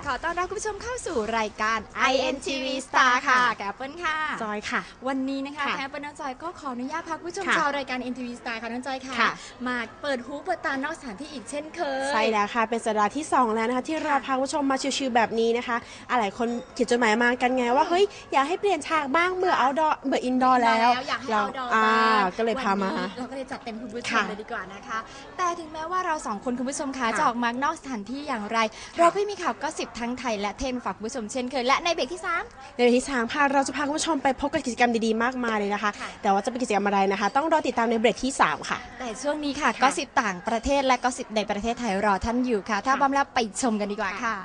ขอต้อนรับคุณผู้ชมเข้าสู่รายการ INTV Star ค่ะแกปเปิลค่ะจอยค่ะวันนี้นะคะแกปเปิลน้องจอยก็ขออนุญาตพาคุณผู้ชมชาวรายการ INTV Star ค่ะน้องจอยค่ะมาเปิดหูเปิดตานอกสถานที่อีกเช่นเคยใช่แล้วค่ะเป็นสัปดาห์ที่2แล้วนะคะที่เราพาคุณผู้ชมมาชิวๆแบบนี้นะคะหลายคนเขียนจดหมายมากันไงว่าเฮ้ยอยากให้เปลี่ยนฉากบ้างเบื่อoutdoorเบื่อ indoor แล้วอยากให้ outdoor บ้างก็เลยพามาเราก็เลยจัดเต็มคุณผู้ชมเลยดีกว่านะคะแต่ถึงแม้ว่าเรา2คนคุณผู้ชมคะจะออกมานอกสถานที่อย่างไรเราก็มีข่าวก็10ทั้งไทยและเทศมาฝากคุณผู้ชมเช่นเคยและในเบรกที่3 ค่ะเราจะพาคุณผู้ชมไปพบกับกิจกรรมดีๆมากมายเลยนะคะแต่ว่าจะเป็นกิจกรรมอะไรนะคะต้องรอติดตามในเบรกที่3ค่ะแต่ช่วงนี้ค่ะก็10ต่างประเทศและก็10ในประเทศไทยรอท่านอยู่ค่ะถ้าพร้อมแล้วไปชมกันดีกว่าค่ะ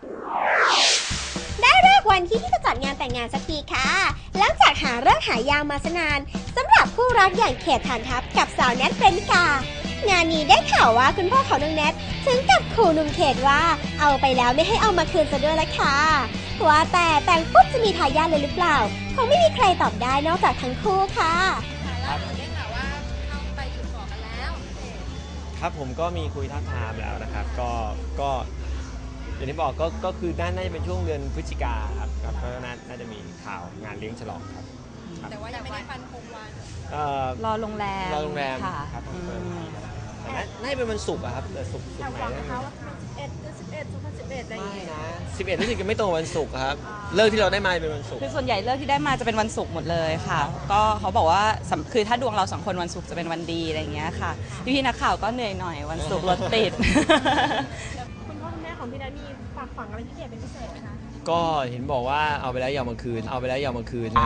ได้เลิกวันที่จะจัดงานแต่งงานสักทีค่ะหลังจากหาเลิกหายาวมาสนานสำหรับคู่รักอย่างเขตฐานทัพกับสาวแนทเฟรนนิกางานนี้ได้ข่าวว่าคุณพ่อของน้องแนทถึงกับขู่หนุ่มเขตว่าเอาไปแล้วไม่ให้เอามาคืนซะด้วยละค่ะว่าแต่งปุ๊บจะมีทายาทเลยหรือเปล่าคงไม่มีใครตอบได้นอกจากทั้งคู่ค่ะแล้วได้ข่าวว่าเข้าไปจุดขอกันแล้วครับผมก็มีคุยทักทามแล้วนะครับก็อย่างที่บอกก็คือน่าจะเป็นช่วงเดือนพฤศจิกาครับก็น่าจะมีข่าวงานเลี้ยงฉลองครับแต่ว่ายังไม่ได้ฟันธงวันรอโรงแรมค่ะครับแต่น่าจะเป็นวันศุกร์ครับแต่ศุกร์ไหนนะคะว่า11 2011อะไรอย่างเงี้ยนะ11รู้สึกจะไม่ตรงวันศุกร์ครับเลิกที่เราได้มาเป็นวันศุกร์คือส่วนใหญ่เลิกที่ได้มาจะเป็นวันศุกร์หมดเลยค่ะก็เขาบอกว่าคือถ้าดวงเรา2คนวันศุกร์จะเป็นวันดีอะไรอย่างเงี้ยค่ะพี่นักข่าวก็เหนื่อยหน่อยวันศุกร์รถติดคุณพ่อคุณแม่ของพี่นัทมีฝากฝังอะไรที่เด็ดเป็นพิเศษไหมคะก็เห็นบอกว่าเอาไปแล้วอย่ามาคืนนะ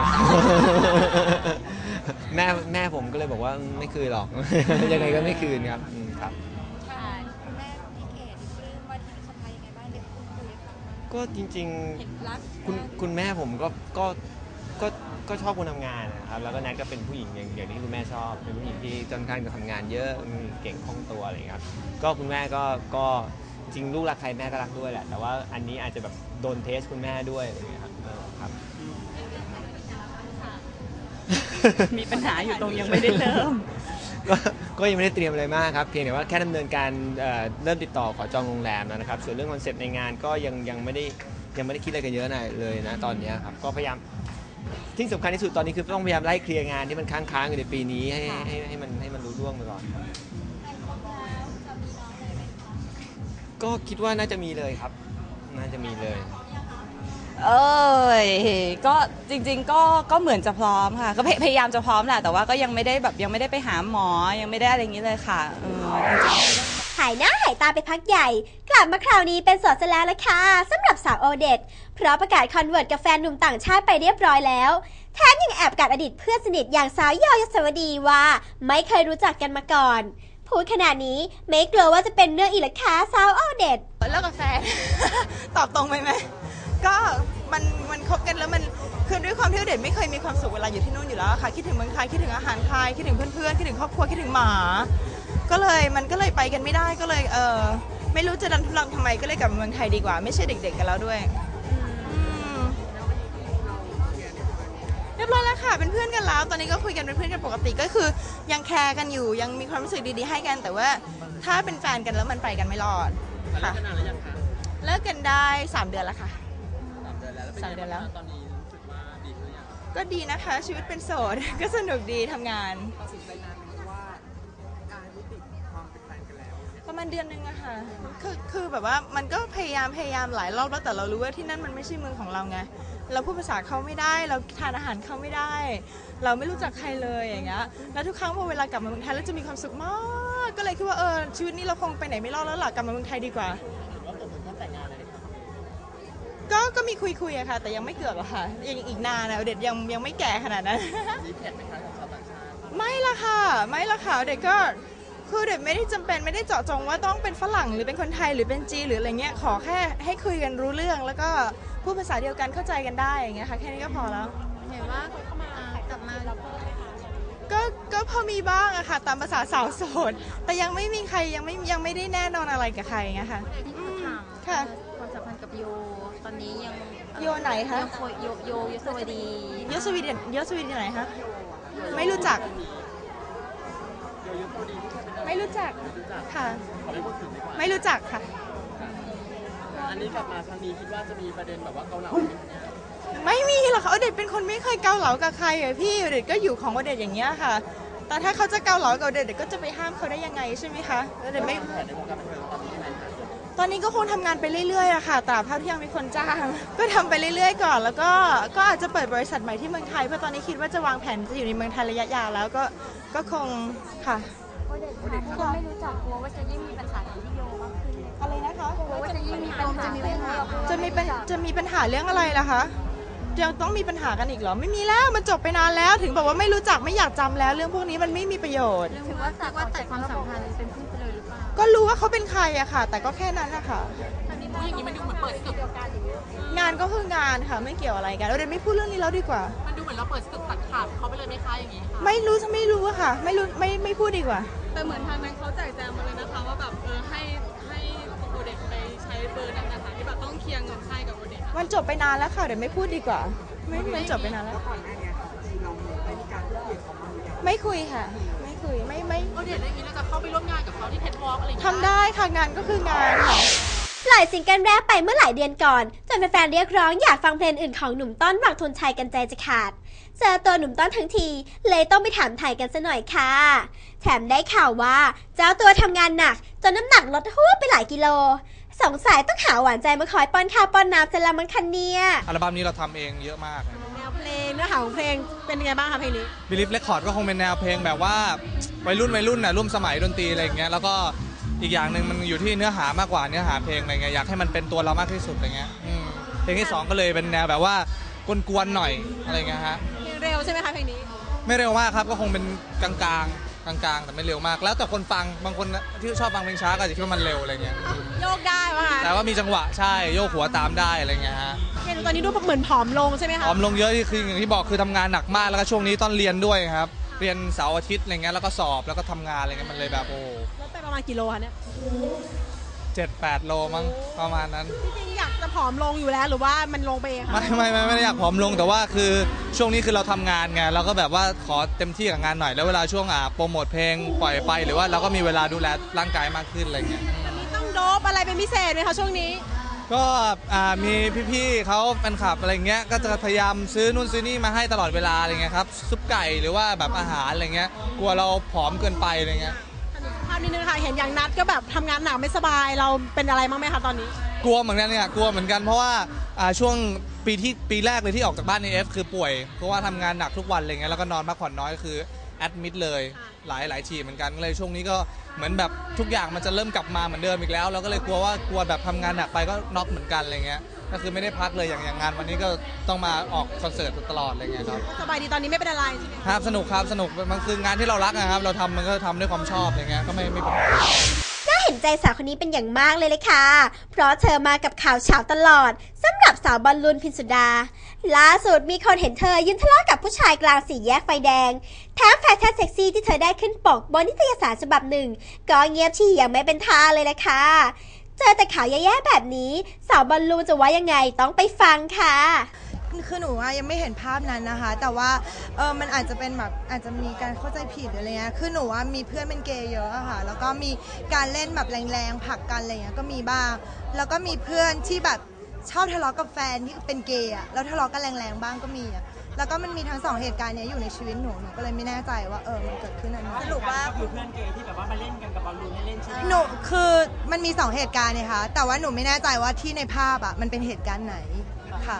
แม่ผมก็เลยบอกว่าไม่คืนหรอกยังไงก็ไม่คืนครับครับคุณแม่ที่เขตปลื้มว่าที่สะพายยังไงบ้างเด็กพูดคุยค่ะก็จริงๆคุณแม่ผมก็ชอบคนทำงานนะครับแล้วก็แนทก็เป็นผู้หญิงอย่างที่คุณแม่ชอบเป็นผู้หญิงที่ค่อนข้างจะทำงานเยอะเก่งคล่องตัวอะไรอย่างเงี้ยครับก็คุณแม่ก็จริงลูกรักใครแม่ก็รักด้วยแหละแต่ว่าอันนี้อาจจะแบบโดนเทสคุณแม่ด้วยอะไรอย่างเงี้ยครับมีปัญหาอยู่ตรงยังไม่ได้เริ่มก็ยังไม่ได้เตรียมอะไรมากครับเพียงแต่ว่าแค่ดำเนินการเริ่มติดต่อขอจองโรงแรมนะครับส่วนเรื่องคอนเซ็ปต์ในงานก็ยังไม่ได้คิดอะไรกันเยอะเลยนะตอนนี้ครับก็พยายามที่สำคัญที่สุดตอนนี้คือต้องพยายามไล่เคลียร์งานที่มันค้างอยู่ในปีนี้ให้มันรู้ล่วงไปก่อนก็คิดว่าน่าจะมีเลยครับน่าจะมีเลยก็จริงๆก็เหมือนจะพร้อมค่ะก็พยายามจะพร้อมแหละแต่ว่าก็ยังไม่ได้ไปหาหมอยังไม่ได้อะไรอย่างนี้เลยค่ะหายหน้าหายตาไปพักใหญ่กลับมาคราวนี้เป็นโสดซะแล้วละค่ะสำหรับสาวโอเดตเพราะประกาศคอนเวิร์ตกับแฟนหนุ่มต่างชาติไปเรียบร้อยแล้วแถมยังแอบกัดอดีตเพื่อนสนิทอย่างสาวยอยศวดีว่าไม่เคยรู้จักกันมาก่อนพูดขนาดนี้ไม่กลัวว่าจะเป็นเรื่องอีกละคะสาวโอเดตเลิกกับแฟน ตอบตรงไปไหมก็มันคบกันแล้วมันคือด้วยความที่เด็กไม่เคยมีความสุขเวลาอยู่ที่นู่นอยู่แล้วค่ะคิดถึงเมืองไทยคิดถึงอาหารไทยคิดถึงเพื่อนๆคิดถึงครอบครัวคิดถึงหมามันก็เลยไปกันไม่ได้ก็เลยไม่รู้จะดันทุลังทำไมก็เลยกลับมาเมืองไทยดีกว่าไม่ใช่เด็กๆกันแล้วด้วยเรียบร้อยแล้วค่ะเป็นเพื่อนกันแล้วตอนนี้ก็คุยกันเป็นเพื่อนกันปกติก็คือยังแคร์กันอยู่ยังมีความรู้สึกดีๆให้กันแต่ว่าถ้าเป็นแฟนกันแล้วมันไปกันไม่รอดค่ะเลิกกันได้3 เดือนแล้วค่ะ3 เดือนแล้วตอนนี้รู้สึกว่าดีขึ้นยังก็ดีนะคะชีวิตเป็นโสดก็สนุกดีทำงานตัดสินใจนานไหมว่าการยุติความเป็นแฟนกันแล้วประมาณเดือนนึงอะค่ะคือแบบว่ามันก็พยายามหลายรอบแล้วแต่เรารู้ว่าที่นั่นมันไม่ใช่เมืองของเราไงเราพูดภาษาเขาไม่ได้เราทานอาหารเขาไม่ได้เราไม่รู้จักใครเลยอย่างเงี้ยแล้วทุกครั้งพอเวลากลับมาเมืองไทยแล้วจะมีความสุขมากก็เลยคิดว่าชีวิตนี้เราคงไปไหนไม่รอดแล้วหล่ะกลับมาเมืองไทยดีกว่าก็มีคุยอะค่ะแต่ยังไม่เกือบอะค่ะยังอีกนานนะเด็กยังไม่แก่ขนาดนั้นมีแผนไหมคะของชาวต่างชาติไม่ละค่ะเด็กก็คือเด็กไม่ได้จำเป็นไม่ได้เจาะจงว่าต้องเป็นฝรั่งหรือเป็นคนไทยหรือเป็นจีนหรืออะไรเงี้ยขอแค่ให้คุยกันรู้เรื่องแล้วก็พูดภาษาเดียวกันเข้าใจกันได้อย่างเงี้ยค่ะแค่นี้ก็พอแล้วเห็นว่าเขามากลับมาเราเพิ่มไหมคะก็พอมีบ้างอะค่ะตามภาษาสาวโสดแต่ยังไม่มีใครยังไม่ได้แน่นอนอะไรกับใครเงี้ยค่ะค่ะความสัมพันธ์กับโยตอนนี้ยังโยไหนคะโยสวัสดีโยสวีเดนไหนคะไม่รู้จักค่ะไม่รู้จักค่ะนี้กลับมาครั้งนี้คิดว่าจะมีประเด็นแบบว่าเกาเหลาไหมไม่มีหรอกค่ะอเดชเป็นคนไม่เคยเกาเหลากับใครอะพี่อเดชก็อยู่ของอเดชอย่างเงี้ยค่ะ แต่ถ้าเขาจะเกาเหลากับอเดชก็จะไปห้ามเขาได้ยังไงใช่ไหมคะอเดชไม่แผนในวงการบันเทิงตอนนี้ยังไงคะตอนนี้ก็คงทำงานไปเรื่อยๆอะค่ะตราบเท่าที่ยังมีคนจ้างก็ทำไปเรื่อยๆก่อนแล้วก็อาจจะเปิดบริษัทใหม่ที่เมืองไทยเพราะตอนนี้คิดว่าจะวางแผนจะอยู่ในเมืองไทยระยะยาวแล้วก็คงค่ะคนไม่รู้จักกลัวว่าจะยิ่งมีปัญหากับพี่โยมากขึ้นอะไรนะคะกลัวว่าจะยิ่งมีปัญหาจะมีปัญหาเรื่องอะไรล่ะคะยังต้องมีปัญหากันอีกเหรอไม่มีแล้วมันจบไปนานแล้วถึงบอกว่าไม่รู้จักไม่อยากจำแล้วเรื่องพวกนี้มันไม่มีประโยชน์ถือว่าตัดความสัมพันธ์เป็นพี่ไปเลยหรือเปล่าก็รู้ว่าเขาเป็นใครอะค่ะ แต่ก็แค่นั้นนะคะอย่างนี้มันดูเหมือนเปิดศึกงานก็คืองานค่ะไม่เกี่ยวอะไรกันเราเดี๋ยวไม่พูดเรื่องนี้แล้วดีกว่ามันดูเหมือนเราเปิดศึกตัดขาดเขาไปเลยไหมคะอย่างนี้ค่ะไม่รู้อะค่ะ ไม่พูดดีกว่าแต่เหมือนทางนั้นเขาแจกแจงมาเลยนะคะว่าแบบให้โอเด็กไปใช้เบอร์นั้นนะคะที่แบบต้องเคลียร์เงินให้กับโอเด็กมันจบไปนานแล้วค่ะเดี๋ยวไม่พูดดีกว่าไม่จบไปนานแล้วไม่คุยค่ะ ไม่คุยไม่โอเด็กอย่างนี้เราจะเข้าไปร่วมงานกับเขาที่เพชรวอล์กอะไรอย่างเงี้ยทำได้ค่ะงานก็คืองานค่ะปล่อยซิงเกิลแรกไปเมื่อหลายเดือนก่อนจนแฟนๆเรียกร้องอยากฟังเพลงอื่นของหนุ่มต้นหวังธงชัยกันใจจะขาดเจอตัวหนุ่มต้นทั้งทีเลยต้องไปถามไทยกันซะหน่อยค่ะแถมได้ข่าวว่าเจ้าตัวทำงานหนักจนน้ำหนักลดหวบไปหลายกิโลสงสัยต้องหาหวานใจมาคอยป้อนข้าวป้อนน้ำจะละมั้งคะเนี่ยอัลบั้มนี้เราทำเองเยอะมากแนวเพลงเนื้อหาของเพลงเป็นยังไงบ้างคะเพลงนี้บิลิฟเรคคอร์ดก็คงเป็นแนวเพลงแบบว่าวัยรุ่นน่ะร่วมสมัยดนตรีอะไรอย่างเงี้ยแล้วก็อีกอย่างหนึ่งมันอยู่ที่เนื้อหามากกว่าเนื้อหาเพลงอะไรเงี้ยอยากให้มันเป็นตัวเรามากที่สุดอะไรเงี้ยเพลงที่ 2ก็เลยเป็นแนวแบบว่ากวนๆหน่อยอะไรเงี้ยฮะเพลงเร็วใช่ไหมคะเพลงนี้ไม่เร็วมากครับก็คงเป็นกลางแต่ไม่เร็วมาก แล้วแต่คนฟังบางคนที่ชอบฟังเพลงช้าก็อาจจะคิดว่ามันเร็วอะไรเงี้ยโยกได้ป่ะคะแต่ว่ามีจังหวะใช่โยกหัวตามได้อะไรเงี้ยฮะเห็นตอนนี้ดูเหมือนผอมลงใช่ไหมคะผอมลงเยอะที่คืออย่างที่บอกคือทำงานหนักมากแล้วก็ช่วงนี้ตอนเรียนด้วยครับเรียนเสาร์อาทิตย์อะไรเงี้ยแล้วก็สอบแล้วก็ทำงานอะไรเงี้ยมันเลยแบบโอ้ลดไปประมาณกี่โลคะเนี่ย 7-8 โลมั้งประมาณนั้นจริงๆอยากจะผอมลงอยู่แล้วหรือว่ามันลงไปเองคะไม่ได้อยากผอมลงแต่ว่าคือช่วงนี้คือเราทำงานไงเราก็แบบว่าขอเต็มที่กับงานหน่อยแล้วเวลาช่วงโปรโมทเพลงปล่อยไปหรือว่าเราก็มีเวลาดูแลร่างกายมากขึ้นอะไรเงี้ยต้องโดบอะไรเป็นพิเศษไหมคะช่วงนี้ก็มีพี่ๆเขาแฟนคลับอะไรเงี้ยก็จะพยายามซื้อนู่นซื้อนี่มาให้ตลอดเวลาอะไรเงี้ยครับซุปไก่หรือว่าแบบอาหารอะไรเงี้ยกลัวเราผอมเกินไปอะไรเงี้ยภาพนิดนึงค่ะเห็นอย่างนัดก็แบบทำงานหนักไม่สบายเราเป็นอะไรบ้างไหมคะตอนนี้กลัวเหมือนกันเนี่ยกลัวเหมือนกันเพราะว่าช่วงปีแรกเลยที่ออกจากบ้านในคือป่วยเพราะว่าทำงานหนักทุกวันอะไรเงี้ยแล้วก็นอนพักผ่อนน้อยก็คือแอดมิดเลยหลายทีเหมือนกันเลยช่วงนี้ก็เหมือนแบบทุกอย่างมันจะเริ่มกลับมาเหมือนเดิมอีกแล้วเราก็เลยกลัวแบบทำงานหนักไปก็น็อกเหมือนกันอะไรเงี้ยก็คือไม่ได้พักเลยอย่างงานวันนี้ก็ต้องมาออกคอนเสิร์ตตลอดอะไรเงี้ยครับสบายดีตอนนี้ไม่เป็นอะไรใช่ไหมครับสนุกมันคืองานที่เรารักนะครับเราทำมันก็ทำด้วยความชอบอะไรเงี้ยก็ไม่เป็นไรน่าเห็นใจสาวคนนี้เป็นอย่างมากเลยค่ะ เพราะเธอมากับข่าวเช้าตลอดสำหรับสาวบอลลูนพินสุดา ล่าสุดมีคนเห็นเธอยืนทะเลาะกับผู้ชายกลางสี่แยกไฟแดงแถมแฟชั่นเซ็กซี่ที่เธอได้ขึ้นปกบนนิตยสารฉบับหนึ่งก็เงียบที่ยังไม่เป็นท่าเลยละค่ะเจอแต่ข่าวแย่ๆแบบนี้สาวบอลลูนจะว่ายังไงต้องไปฟังค่ะคือหนูยังไม่เห็นภาพนั้นนะคะแต่ว่ามันอาจจะเป็นแบบอาจจะมีการเข้าใจผิดอะไรเงี้ยคือหนูมีเพื่อนเป็นเกย์เยอะอะค่ะแล้วก็มีการเล่นแบบแรงๆผลักกันอะไรเงี้ยก็มีบ้างแล้วก็มีเพื่อนที่แบบชอบทะเลาะกับแฟนที่เป็นเกย์อะแล้วทะเลาะกันแรงๆบ้างก็มีอะแล้วก็มันมีทั้งสองเหตุการณ์เนี้ยอยู่ในชีวิตหนูก็เลยไม่แน่ใจว่ามันเกิดขึ้นอันไหนสรุปว่าคือเพื่อนเกย์ที่แบบว่ามาเล่นกันกับบอลลูนเล่นใช่ไหมหนูคือมันมี2เหตุการณ์เนี่ยค่ะแต่ว่าหนูไม่แน่ใจว่าที่ในภาพอะมันเป็นเหตุการณ์ไหนค่ะ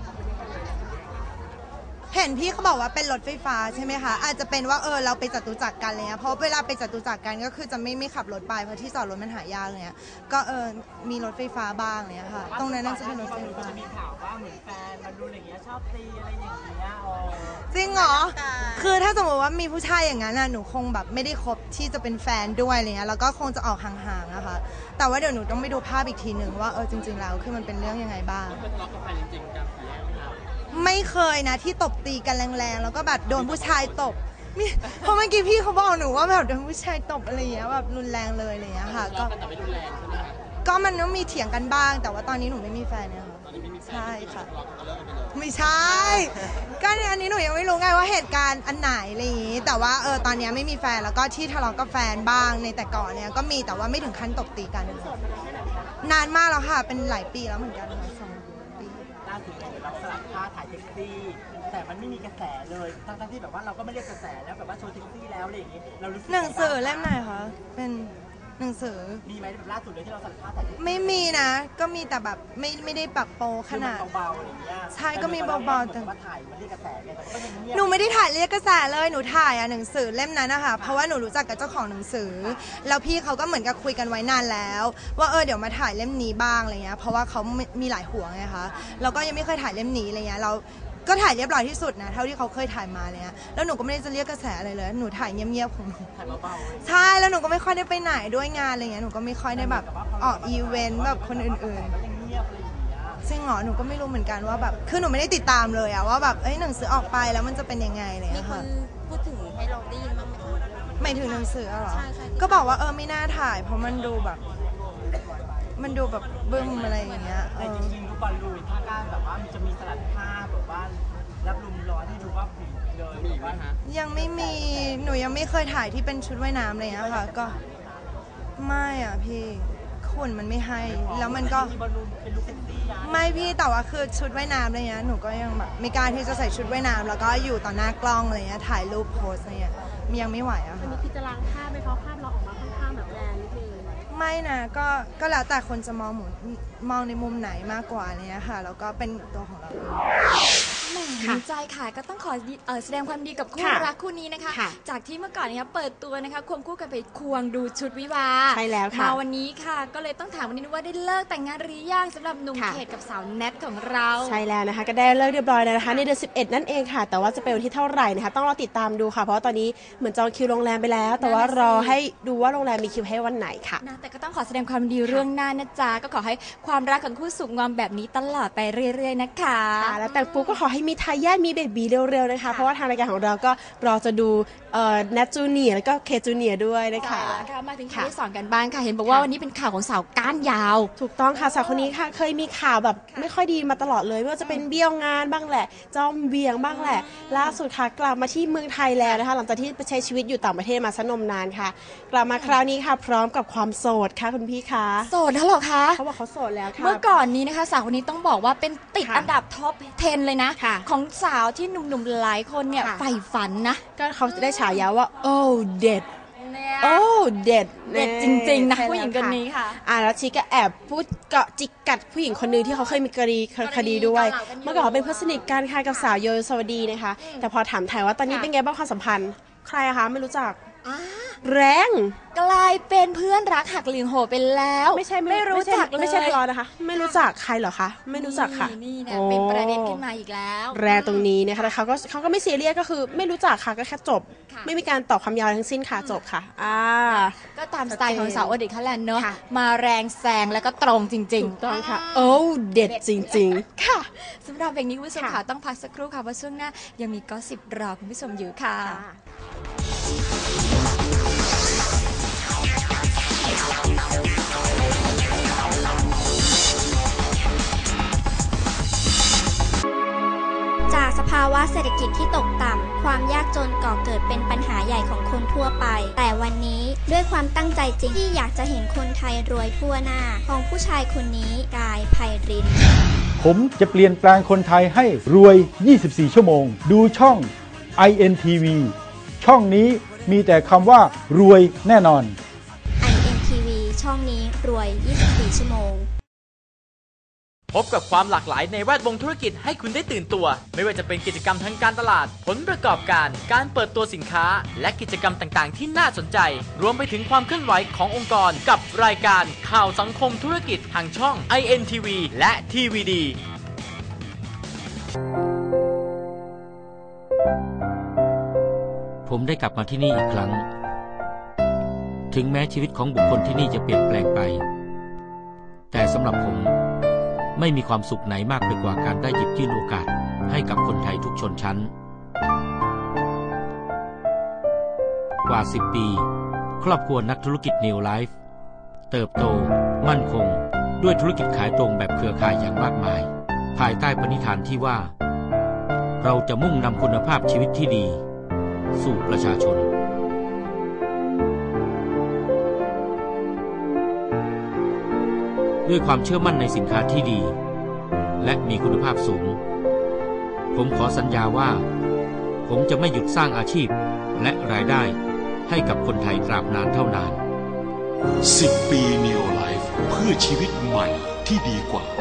เห็นพี่เขาบอกว่าเป็นรถไฟฟ้าใช่ไหมคะอาจจะเป็นว่าเราไปจตุจักรกันอะไรเงี้ยเพราะเวลาไปจตุจักรกันก็คือจะไม่ขับรถไปเพราะที่จอดรถมันหายากเลยเนี่ยก็มีรถไฟฟ้าบ้างเนี่ยค่ะตรงนั้นน่าจะเป็นรถไฟฟ้าจะมีข่าวว่าเหมือนแฟนบอลลูนอย่างเงี้ยชอบตีอะไรอย่างเงี้ยจริงเหรอคือถ้าสมมติว่ามีผู้ชายอย่างนั้นน่ะหนูคงแบบไม่ได้คบที่จะเป็นแฟนด้วยอะไรเงี้ยแล้วก็คงจะออกห่างๆนะคะแต่ว่าเดี๋ยวหนูต้องไปดูภาพอีกทีหนึ่งว่าจริงๆแล้วคือมันเป็นเรื่องยังไงบ้างเป็นล็อกกับแฟนจริงๆกันแย่ไหมครับไม่เคยนะที่ตบตีกันแรงๆแล้วก็แบบโดนผู้ชายตบเพราะเมื่อกี้พี่เขาบอกหนูว่าแบบโดนผู้ชายตบอะไรอย่างเงี้ยแบบรุนแรงเลยอะไรอย่างเงี้ยค่ะก็แต่ไม่รุนแรงใช่ไหมคะก็มันต้องมีเถียงกันบ้างแต่ว่าตอนนี้หนูไม่มีแฟนเนี่ยค่ะใช่ค่ะไม่ใช่ก็อันนี้หนูยังไม่รู้ไงว่าเหตุการณ์อันไหนอะไรอย่างงี้แต่ว่าตอนนี้ไม่มีแฟนแล้วก็ที่ทะเลาะกับแฟนบ้างในแต่ก่อนเนี่ยก็มีแต่ว่าไม่ถึงขั้นตบตีกันนานมากแล้วค่ะเป็นหลายปีแล้วเหมือนกัน2 ปีล่าสุดเราสลับผ้าถ่ายเซ็กซี่แต่มันไม่มีกระแสเลยทั้งที่แบบว่าเราก็ไม่เรียกกระแสแล้วแบบว่าโชว์เซ็กซี่แล้วอะไรอย่างงี้เรารู้สึกหนังสือเล่มไหนคะเป็นหนังสือมีไหมแบบล่าสุดเลยที่เราสลับผ้าถ่ายเซ็กซี่ไม่มีนะก็มีแต่แบบไม่ได้ปักโปขนาดเบาๆอะไรอย่างเงี้ยใช่ก็มีเบาๆแต่ว่าถ่ายมันเรียกกระแสไงแต่ก็ยังเงียบหนูไม่ได้ถ่ายเรียกกระแสเลยหนูถ่ายหนังสือเล่มนั้นนะคะเพราะว่าหนูรู้จักกับเจ้าของหนังสือแล้วพี่เขาก็เหมือนกับคุยกันไว้นานแล้ว ว่าเดี๋ยวมาถ่ายเล่มนี้บ้างอะไรเงี้ยเพราะว่าเขามีหลายหัวไงคะแล้วก็ยังไม่เคยถ่ายเล่มนี้อะไรเงี้ยเราก็ถ่ายเรียบร้อยที่สุดนะเท่าที่เขาเคยถ่ายมาเลยแล้วหนูก็ไม่ได้จะเรียกกระแสอะไรเลยหนูถ่ายเงียบๆของหนูใช่แล้วหนูก็ไม่ค่อยได้ไปไหนด้วยงานอะไรเงี้ยหนูก็ไม่ค่อยได้แบบออกอีเวนต์แบบคนอื่นๆซึ่งหนูก็ไม่รู้เหมือนกันว่าแบบคือหนูไม่ได้ติดตามเลยว่าแบบหนังสือออกไปแล้วมันจะเป็นยังไงเลยมีคนพูดถึงให้เราได้ยินบ้างไหมคะหมายถึงหนังสือเหรอใช่ๆก็บอกว่าไม่น่าถ่ายเพราะมันดูแบบบึ้มอะไรอย่างเงี้ยแต่จริงๆทุกบอลลูนถ้ากล้าแบบว่ามันจะมีสลัดผ้าแบบว่ารับลมร้อนให้ดูว่าผิวเลยมีไหมฮะยังไม่มีหนูยังไม่เคยถ่ายที่เป็นชุดว่ายน้ำอะไรอย่างเงี้ยค่ะก็ไม่พี่ขุนมันไม่ให้แล้วมันก็มีบอลลูนเป็นลูกเซ็กซี่นะไม่พี่แต่ว่าคือชุดว่ายน้ำอะไรเงี้ยหนูก็ยังแบบไม่กล้าที่จะใส่ชุดว่ายน้ำแล้วก็อยู่ต่อหน้ากล้องอะไรเงี้ยถ่ายรูปโพสอะไรเงี้ยยังไม่ไหวอะค่ะคิดจะล้างภาพไหมเพราะภาพเราออกมาค่อนข้างแบบแรงนิดนึงไม่นะก็แล้วแต่คนจะมองในมุมไหนมากกว่าเนี่ยค่ะแล้วก็เป็นตัวของเราเองแหมดีใจค่ะก็ต้องขอแสดงความดีกับคู่ค่ะรักคู่นี้นะคะค่ะจากที่เมื่อก่อนนะคะเปิดตัวนะคะควงคู่กันไปควงดูชุดวิวาใช่แล้วค่ะมาวันนี้ค่ะ ก็เลยต้องถามวันนี้ว่าได้เลิกแต่งงานหรือยังสำหรับหนุ่มค่ะเขตกับสาวแนทของเราใช่แล้วนะคะก็ได้เลิกเรียบร้อยแล้วนะคะในเดือน11 นั่นเองค่ะ แต่ว่าจะเป็นวันที่เท่าไหร่นะคะต้องรอติดตามดูค่ะเพราะว่าตอนนี้เหมือนจองคิวโรงแรมไปแล้ว แต่ว่ารอให้ดูว่าโรงแรมมีคิวให้วันไหนค่ะนะแต่ก็ต้องขอแสดงความดีเรื่องหน้านะจ๊ะก็ขอให้ความรักของคู่สุขงอมแบบนี้ตลอดไปเรื่อยๆนะคะค่ะแล้วแต่ปุ๊บก็ขอให้มีทายาทมีเบบีเร็วๆนะคะเพราะว่าทางรายการของเราก็รอจะดูแนทจูเนียร์แล้วก็เคจูเนียร์ด้วยนะคะค่ะมาถึงข่าวที่สองกันบ้างค่ะเห็นบอกว่าวันนี้เป็นข่าวของสาวก้านยาวถูกต้องค่ะสาวคนนี้ค่ะเคยมีข่าวแบบไม่ค่อยดีมาตลอดเลยไม่ว่าจะเป็นเบี้ยวงานบ้างแหละจอมเบี่ยงบ้างแหละล่าสุดค่ะกลับมาที่เมืองไทยแล้วนะคะหลังจากที่ไปใช้ชีวิตอยู่ต่างประเทศมาซะนมนานค่ะ กลับมาคราวนี้ค่ะพร้อมกับความโสดค่ะคุณพี่คะโสดแล้วเหรอคะเขาบอกเขาโสดแล้วค่ะเมื่อก่อนนี้นะคะสาวคนนี้ต้องบอกว่าเป็นติดค่ะอันดับท็อป 10 เลยนะค่ะของสาวที่หนุ่มๆหลายคนเนี่ยค่ะใฝ่ฝันนะก็เขาจะได้ฉายาว่าโอ้เด็ดเนี่ยโอ้เด็ดเด็ดจริงๆนะใช่แล้วผู้หญิงคนนี้ค่ะแล้วชีก็แอบพูดเกาะจิกกัดผู้หญิงคนหนึงที่เขาเคยมีคดีด้วยเกาเหลากันอยู่เมื่อก่อนเป็นเพื่อนสนิทกันค่ะกับสาวโยสวัสดีนะคะ แต่พอถามถ่ายว่าตอนนี้เป็นไงบ้างความสัมพันธ์ ใครอะคะไม่รู้จัก แรงกลายเป็นเพื่อนรักหักเหลี่ยมโหดไปแล้วไม่รู้จักเลยไม่ใช่ทะเลาะนะคะ ไม่รู้จักใครเหรอคะไม่รู้จักค่ะนี่นะโอ้เป็นประเด็นขึ้นมาอีกแล้วแรงตรงนี้นะคะแต่เขาก็ไม่ซีเรียสก็คือไม่รู้จักค่ะก็แค่จบค่ะไม่มีการตอบคำยาวทั้งสิ้นค่ะจบค่ะก็ตามสไตล์ของสาวโอเดตเขาแหละเนอะค่ะมาแรงแซงแล้วก็ตรงจริงถูกต้องค่ะโอ้เด็ดจริงๆค่ะๆสำหรับเพลงนี้คุณผู้ชมค่ะค่ะต้องพักสักครู่ค่ะเพราะช่วงหน้ายังมีก็สิบรอคุณผู้ชมอยู่ค่ะจากสภาวะเศรษฐกิจที่ตกต่ำ ความยากจนก่อเกิดเป็นปัญหาใหญ่ของคนทั่วไป แต่วันนี้ด้วยความตั้งใจจริงที่อยากจะเห็นคนไทยรวยทั่วหน้า ของผู้ชายคนนี้กายไพรินทร์ผมจะเปลี่ยนแปลงคนไทยให้รวย 24 ชั่วโมง ดูช่อง INTV ช่องนี้มีแต่คำว่ารวยแน่นอน INTV ช่องนี้รวย 24 ชั่วโมงพบกับความหลากหลายในแวดวงธุรกิจให้คุณได้ตื่นตัว ไม่ว่าจะเป็นกิจกรรมทางการตลาด ผลประกอบการ การเปิดตัวสินค้า และกิจกรรมต่างๆ ที่น่าสนใจ รวมไปถึงความเคลื่อนไหวขององค์กรกับรายการข่าวสังคมธุรกิจทางช่อง INTV และ TVD ผมได้กลับมาที่นี่อีกครั้ง ถึงแม้ชีวิตของบุคคลที่นี่จะเปลี่ยนแปลงไป แต่สำหรับผมไม่มีความสุขไหนมากไปกว่าการได้หยิบยื่นโอกาสให้กับคนไทยทุกชนชั้น กว่า 10 ปี ครอบครัวนักธุรกิจ New Life เติบโตมั่นคงด้วยธุรกิจขายตรงแบบเครือข่ายอย่างมากมายภายใต้ปณิธานที่ว่าเราจะมุ่งนำคุณภาพชีวิตที่ดีสู่ประชาชนด้วยความเชื่อมั่นในสินค้าที่ดีและมีคุณภาพสูงผมขอสัญญาว่าผมจะไม่หยุดสร้างอาชีพและรายได้ให้กับคนไทยตราบนานเท่านาน 10 ปี Neo Life เพื่อชีวิตใหม่ที่ดีกว่า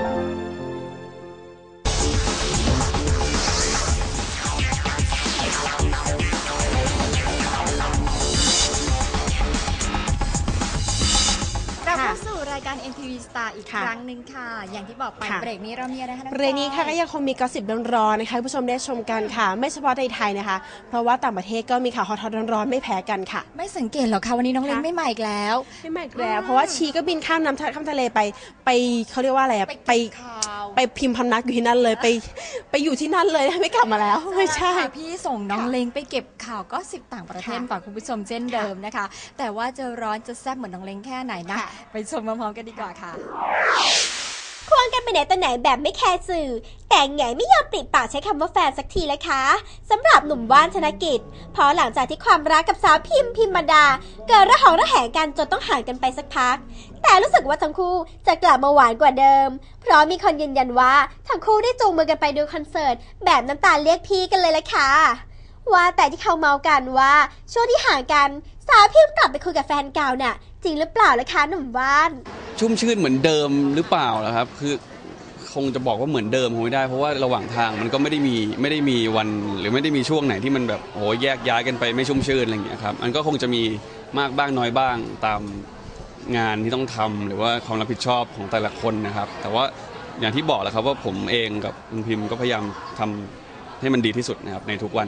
เข้าสู่รายการ MTV Star อีกครั้งหนึ่งค่ะอย่างที่บอกไปเบรกนี้เรามีอะไรคะเบรกนี้ค่ะก็ยังคงมีกอสซิปร้อนๆนะคะผู้ชมได้ชมกันค่ะไม่เฉพาะในไทยนะคะเพราะว่าต่างประเทศก็มีข่าวฮอตๆร้อนๆไม่แพ้กันค่ะไม่สังเกตหรอคะวันนี้น้องเล้งไม่มาอีกแล้วเพราะว่าชีก็บินข้ามน้ำข้ามทะเลไปเขาเรียกว่าอะไรไปพิมพ์พำนักอยู่ที่นั่นเลยไปอยู่ที่นั่นเลยไม่กลับมาแล้วไม่ใช่พี่ส่งน้องเล้งไปเก็บข่าวก็10ต่างประเทศฝากคุณผู้ชมเช่นเดิมนะคะแต่ว่าจะร้อนจะแซ่บเหมือนน้องเล้งแค่ไหนนะไปชมพร้อมๆกันดีกว่าค่ะควงกันไปไหนต่อไหนแบบไม่แคร์สื่อแต่ไงไม่ยอมปริปากใช้คำว่าแฟนสักทีเลยคะสำหรับหนุ่มว่านธนกิจเพราะหลังจากที่ความรักกับสาวพิมมาดาเกิดระหองระแหงกันจนต้องห่างกันไปสักพักแต่รู้สึกว่าทั้งคู่จะกลับมาหวานกว่าเดิมเพราะมีคนยืนยันว่าทั้งคู่ได้จูงมือกันไปดูคอนเสิร์ตแบบน้ำตาเรียกพี่กันเลยละค่ะว่าแต่ที่เขาเมากันว่าช่วงที่ห่างกันสาวพิมกลับไปคุยกับแฟนเก่าน่ะจริงหรือเปล่าล่ะคะหนุ่มว่านชุ่มชื่นเหมือนเดิมหรือเปล่าล่ะครับคือคงจะบอกว่าเหมือนเดิมคงไม่ได้เพราะว่าระหว่างทางมันก็ไม่ได้มีวันหรือไม่ได้มีช่วงไหนที่มันแบบโหแยกย้ายกันไปไม่ชุ่มชื่นอะไรอย่างเงี้ยครับมันก็คงจะมีมากบ้างน้อยบ้างตามงานที่ต้องทำหรือว่าความรับผิดชอบของแต่ละคนนะครับแต่ว่าอย่างที่บอกแหละครับว่าผมเองกับคุณพิมก็พยายามทำให้มันดีที่สุดนะครับในทุกวัน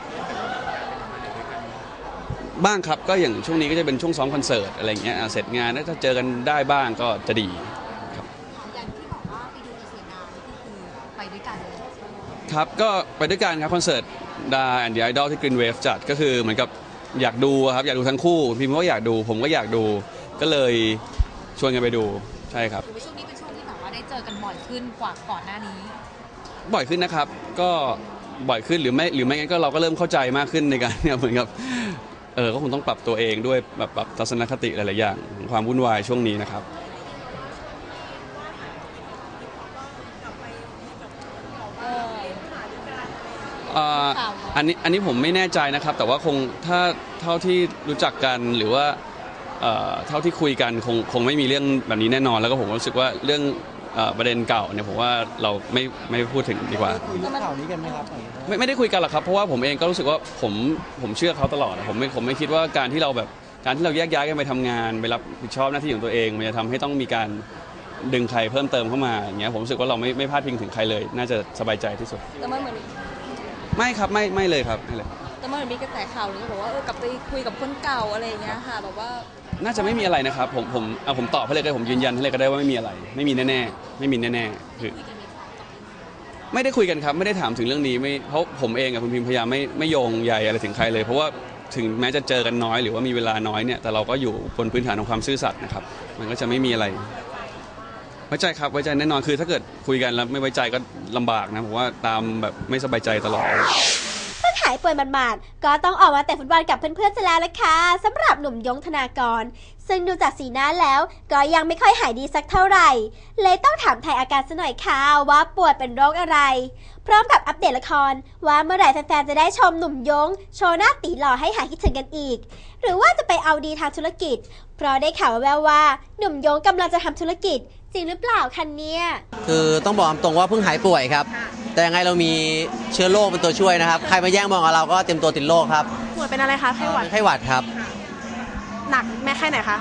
บ้างครับก็อย่างช่วงนี้ก็จะเป็นช่วงซ้อมคอนเสิร์ตอะไรเงี้ยเสร็จงานถ้าเจอกันได้บ้างก็จะดีครับอย่างที่บอกว่าไปดูเสียงานนี่คือไปด้วยกันครับก็ไปด้วยกันครับคอนเสิร์ตดาแอนด์ไอดอลที่กรีนเวฟจัดก็คือเหมือนกับอยากดูครับอยากดูทั้งคู่พิมก็อยากดูผมก็อยากดูก็เลยชวนกันไปดูใช่ครับช่วงนี้เป็นช่วงที่แบบว่าได้เจอกันบ่อยขึ้นกว่าก่อนหน้านี้บ่อยขึ้นนะครับก็บ่อยขึ้นหรือไม่งั้นก็เราก็เริ่มเข้าใจมากขึ้นในการเหมือนกับก็คงต้องปรับตัวเองด้วยแบบปรับทัศนคติหลายๆอย่างความวุ่นวายช่วงนี้นะครับอันนี้ผมไม่แน่ใจนะครับแต่ว่าคงถ้าเท่าที่รู้จักกันหรือว่าเท่าที่คุยกันคงไม่มีเรื่องแบบนี้แน่นอนแล้วก็ผมรู้สึกว่าเรื่องประเด็นเก่าเนี่ยผมว่าเราไม่พูดถึงดีกว่าคุยเรื่องข่าวนี้กันไหมครับไม่ได้คุยกันหรอกครับเพราะว่าผมเองก็รู้สึกว่าผมเชื่อเขาตลอดผมไม่คิดว่าการที่เราแยกย้ายกันไปทำงานไปรับผิดชอบหน้าที่ของตัวเองมันจะทำให้ต้องมีการดึงใครเพิ่มเติมเข้ามาอย่างเงี้ยผมรู้สึกว่าเราไม่พลาดพิงถึงใครเลยน่าจะสบายใจที่สุดแต่มันเหมือนไม่ครับไม่เลยครับไม่เลยแต่มันมีกระแสข่าวหรือบอกว่ากลับไปคุยกับคนเก่าอะไรอย่างเงี้ยค่ะแบบว่าน่าจะไม่มีอะไรนะครับผมตอบให้เลยก็ผมยืนยันให้เลยก็ได้ว่าไม่มีอะไรไม่มีแน่ๆไม่มีแน่ๆคือไม่ได้คุยกันครับไม่ได้ถามถึงเรื่องนี้เพราะผมเองกับคุณพิมพยายามไม่โยงใยอะไรถึงใครเลยเพราะว่าถึงแม้จะเจอกันน้อยหรือว่ามีเวลาน้อยเนี่ยแต่เราก็อยู่บนพื้นฐานของความซื่อสัตย์นะครับมันก็จะไม่มีอะไรไว้ใจครับไว้ใจแน่นอนคือถ้าเกิดคุยกันแล้วไม่ไว้ใจก็ลำบากนะผมว่าตามแบบไม่สบายใจตลอดเพิ่งหายป่วยหมาดๆก็ต้องออกมาเตะฟุตบอลกับเพื่อนๆซะแล้วละค่ะสำหรับหนุ่มยงธนากรซึ่งดูจากสีหน้าแล้วก็ยังไม่ค่อยหายดีสักเท่าไหร่เลยต้องถามไทยอาการซะหน่อยค่ะว่าป่วยเป็นโรคอะไรพร้อมกับอัปเดตละครว่าเมื่อไหร่แฟนๆจะได้ชมหนุ่มยงโชว์หน้าตีหล่อให้หายคิดถึงกันอีกหรือว่าจะไปเอาดีทางธุรกิจเพราะได้ข่าวแววว่าหนุ่มยงกำลังจะทำธุรกิจจริงหรือเปล่าคะเนี่ยคือต้องบอกตรงว่าเพิ่งหายป่วยครับแต่ยังไงเรามีเชื้อโรคเป็นตัวช่วยนะครับใครมาแย่งมองกับเราก็เต็มตัวติดโรคครับป่วยเป็นอะไรคะไข้หวัดไข้หวัดครับหนักแม่ไข้ไหนคะ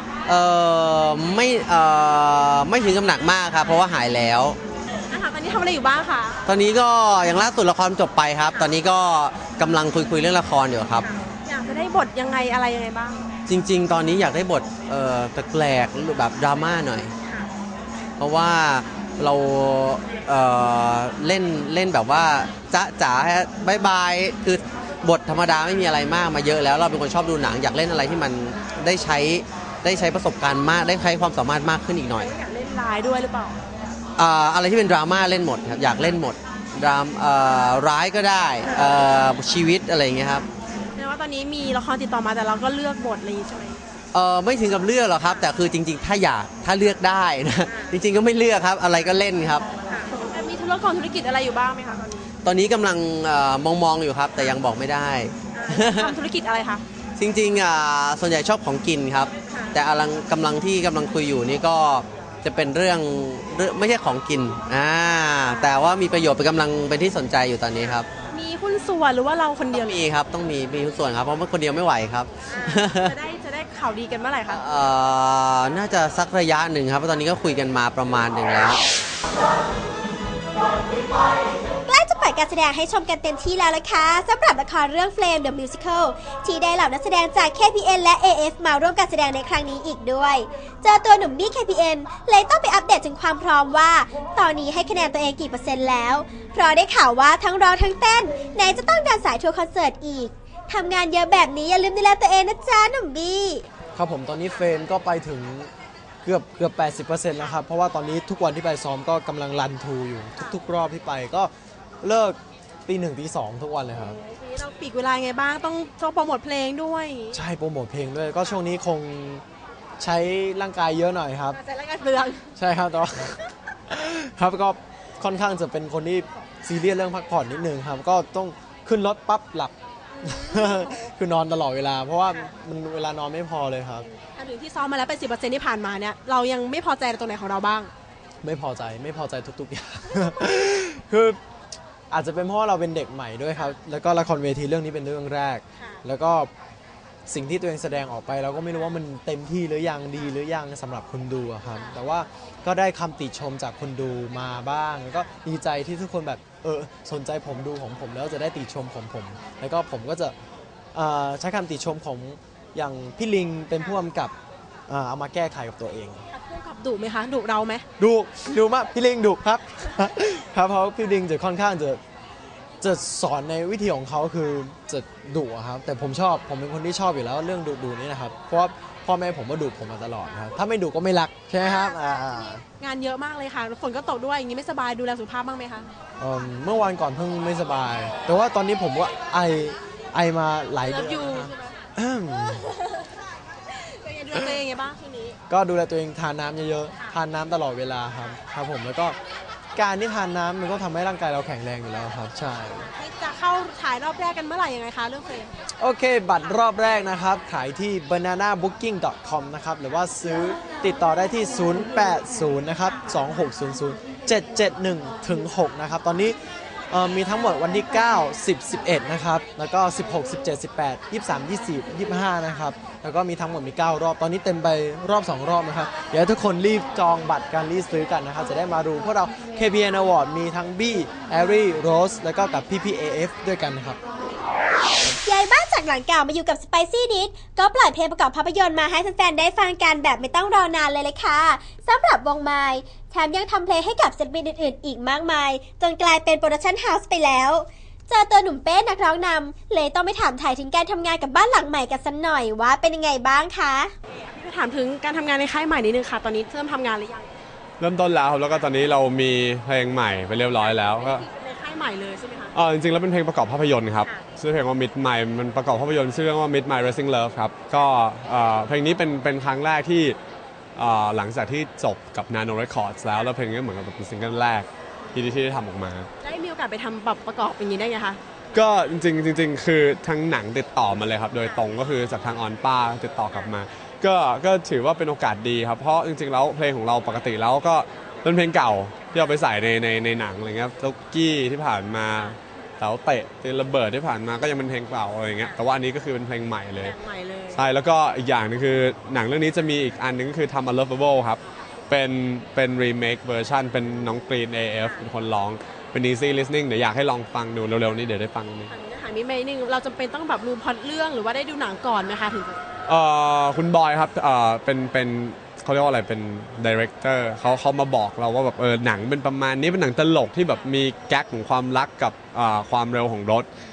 ไม่ถึงกับหนักมากครับเพราะว่าหายแล้วตอนนี้ทำอะไรอยู่บ้างคะตอนนี้ก็อย่างล่าสุดละครจบไปครับตอนนี้ก็กำลังคุยเรื่องละครอยู่ครับอยากจะได้บทยังไงอะไรยังไงบ้างจริงๆตอนนี้อยากได้บทแปลกๆแบบดราม่าหน่อยเพราะว่าเราเล่นแบบว่าจ๊ะจ๋าบายบายคือบทธรรมดาไม่มีอะไรมากมาเยอะแล้วเราเป็นคนชอบดูหนังอยากเล่นอะไรที่มันได้ใช้ได้ใช้ประสบการณ์มากได้ใช้ความสามารถมากขึ้นอีกหน่อยอยากเล่นร้ายด้วยหรือเปล่าอะไรที่เป็นดราม่าเล่นหมดครับอยากเล่นหมดดรามร้ายก็ได้ชีวิตอะไรอย่างเงี้ยครับแปลว่าตอนนี้มีละครติดต่อมาแต่เราก็เลือกบทอะไรอย่างงี้ใช่ไหมไม่ถึงกับเลือกหรอกครับแต่คือจริงๆถ้าเลือกได้นะจริงๆก็ไม่เลือกครับอะไรก็เล่นครับมีธุรกิจอะไรอยู่บ้างไหมคะตอนนี้กำลังมองอยู่ครับแต่ยังบอกไม่ได้ทำธุรกิจอะไรคะจริงๆส่วนใหญ่ชอบของกินครับแต่กำลังคุยอยู่นี่ก็จะเป็นเรื่องไม่ใช่ของกินแต่ว่ามีประโยชน์เป็นกำลังเป็นที่สนใจอยู่ตอนนี้ครับมีหุ้นส่วนหรือว่าเราคนเดียวมีครับต้องมีหุ้นส่วนครับเพราะว่าคนเดียวไม่ไหวครับจะได้ข่าวดีกันเมื่อไหร่คะน่าจะสักระยะหนึ่งครับเพราะตอนนี้ก็คุยกันมาประมาณหนึ่งแล้วใกล้จะเปิดการแสดงให้ชมกันเต็มที่แล้วล่ะค่ะสำหรับละครเรื่อง Flame the Musical ที่ได้เหล่านักแสดงจาก KPN และ AF มาร่วมการแสดงในครั้งนี้อีกด้วยเจอตัวหนุ่มบี้ KPN เลยต้องไปอัปเดตถึงความพร้อมว่าตอนนี้ให้คะแนนตัวเองกี่%แล้วเพราะได้ข่าวว่าทั้งร้องทั้งเต้นไหนจะต้องเดินสายทัวร์คอนเสิร์ตอีกทำงานเยอะแบบนี้อย่าลืมดูแลตัวเองนะจ๊ะหนุ่มบี้ครับผมตอนนี้เฟรนก็ไปถึงเกือบ 80% แล้วครับเพราะว่าตอนนี้ทุกวันที่ไปซ้อมก็กำลังรันทูอยู่ทุกรอบที่ไปก็เลิกตี 1 ตี 2ทุกวันเลยครับเราปีกเวลาไงบ้างต้องโปรโมทเพลงด้วยใช่โปรโมทเพลงด้วยก็ช่วงนี้คงใช้ร่างกายเยอะหน่อยครับใช้ร่างกายเปลืองใช่ครับแต่ว่าครับก็ค่อนข้างจะเป็นคนที่ซีเรียสเรื่องพักผ่อนนิดนึงครับก็ต้องขึ้นรถปั๊บหลับคือนอนตลอดเวลาเพราะว่ามันเวลานอนไม่พอเลยครับถึงที่ซ้อมมาแล้วเป็น10%ที่ผ่านมาเนี่ยเรายังไม่พอใจในตรงไหนของเราบ้างไม่พอใจทุกๆอย่างคืออาจจะเป็นเพราะเราเป็นเด็กใหม่ด้วยครับแล้วก็ละครเวทีเรื่องนี้เป็นเรื่องแรกแล้วก็สิ่งที่ตัวเองแสดงออกไปเราก็ไม่รู้ว่ามันเต็มที่หรือยังดีหรือยังสำหรับคนดูครับแต่ว่าก็ได้คำติชมจากคนดูมาบ้างแล้วก็ดีใจที่ทุกคนแบบสนใจผมดูของผมแล้วจะได้ติชมของผมแล้วก็ผมก็จะใช้คำติชมของอย่างพี่ลิงเป็นผู้กำกับเอามาแก้ไขกับตัวเองผู้กำกับดุไหมคะดุเราไหมดุมากพี่ลิงดุครับครับเพราะพี่ลิงจะค่อนข้างจะสอนในวิธีของเขาคือจะดุครับแต่ผมเป็นคนที่ชอบอยู่แล้วเรื่องดุนี่นะครับเพราะพ่อแม่ผมก็ดุผมมาตลอดครับถ้าไม่ดุก็ไม่รักใช่ไหมครับงานเยอะมากเลยค่ะฝนก็ตกด้วยอย่างนี้ไม่สบายดูแลสุขภาพบ้างไหมคะเมื่อวานก่อนเพิ่งไม่สบายแต่ว่าตอนนี้ผมว่าไอมาหลายเดือนดูแลตัวเองไงบ้างช่วงนี้ก็ดูแลตัวเองทานน้ำเยอะๆทานน้ำตลอดเวลาครับผมแล้วก็การที่ทานน้ำมันก็ทำให้ร่างกายเราแข็งแรงอยู่แล้วครับใช่จะเข้าถ่ายรอบแรกกันเมื่อไหร่ยังไงคะเรื่องเพลงโอเคบัตรรอบแรกนะครับขายที่ bananabooking.com นะครับหรือว่าซื้อติดต่อได้ที่080นะครับ2600 771 ถึง 6นะครับตอนนี้มีทั้งหมดวันที่9 10 11นะครับแล้วก็16 17 18 23 24 25นะครับแล้วก็มีทั้งหมดมี9รอบตอนนี้เต็มไปรอบ2รอบนะครับเดี๋ยวทุกคนรีบจองบัตรการรีบซื้อกันนะครับจะได้มาดูพวกเรา KPN Award มีทั้งบี้แอรี่โรสแล้วก็กับ PPAF ด้วยกันนะครับย้ายบ้านจากหลังเก่ามาอยู่กับ Spicy Dish ก็ปล่อยเพลงประกอบภาพยนตร์มาให้แฟนๆได้ฟังกันแบบไม่ต้องรอนานเลยค่ะสำหรับวงไมล์แถมยังทำเพลงให้กับศิลปินอื่นๆอีกมากมายจนกลายเป็นโปรดักชั่นเฮาส์ไปแล้วเจอตัวหนุ่มเป้นักร้องนำเลยต้องไปถามถ่ายถึงการทำงานกับบ้านหลังใหม่กันสักหน่อยว่าเป็นยังไงบ้างคะพี่ถามถึงการทำงานในค่ายใหม่นิดนึงค่ะตอนนี้เริ่มทำงานหรือยังเริ่มต้นแล้วแล้วก็ตอนนี้เรามีเพลงใหม่ไปเรียบร้อยแล้วก็ในค่ายใหม่เลยใช่ไหมคะจริงๆแล้วเป็นเพลงประกอบภาพยนตร์ครับชื่อเพลงว่า Meet My มันประกอบภาพยนตร์ชื่อเรื่องว่า Meet My Racing Love ครับก็เพลงนี้เป็นครั้งแรกที่หลังจากที่จบกับ Nano Records แล้วเพลงนี้เหมือนกับเป็นซิงเกิลแรกที่ได้ทำออกมาได้มีโอกาสไปทำแบบประกอบอย่างนี้ได้ไงคะก็จริงคือทั้งหนังติดต่อมาเลยครับโดยตรงก็คือจากทางออนป้าติดต่อกลับมาก็ถือว่าเป็นโอกาสดีครับเพราะจริงๆแล้วเพลงของเราปกติแล้วก็เป็นเพลงเก่าที่เอาไปใส่ในหนังอะไรเงี้ยล็อกกี้ที่ผ่านมาเต๋าเตะระเบิดที่ผ่านมาก็ยังเป็นเพลงเก่าอะไรเงี้ยแต่ว่าอันนี้ก็คือเป็นเพลงใหม่เลยใช่แล้วก็อีกอย่างนึงคือหนังเรื่องนี้จะมีอีกอันนึงก็คือทำ Unlovable ครับเป็นรีเมคเวอร์ชันเป็นน้องกรีน AF เป็นคนร้องเป็น easy listening เดี๋ยวอยากให้ลองฟังดูเร็วๆนี้เดี๋ยวได้ฟังนี่ถามนิดนึงเราจำเป็นต้องแบบรู้พล็อตเรื่องหรือว่าได้ดูหนังก่อนไหมคะถึงคุณบอยครับเป็นเขาเรียกว่าอะไรเป็นดีเรคเตอร์เขามาบอกเราว่าแบบหนังเป็นประมาณนี้เป็นหนังตลกที่แบบมีแก๊กของความรักกับความเร็วของรถ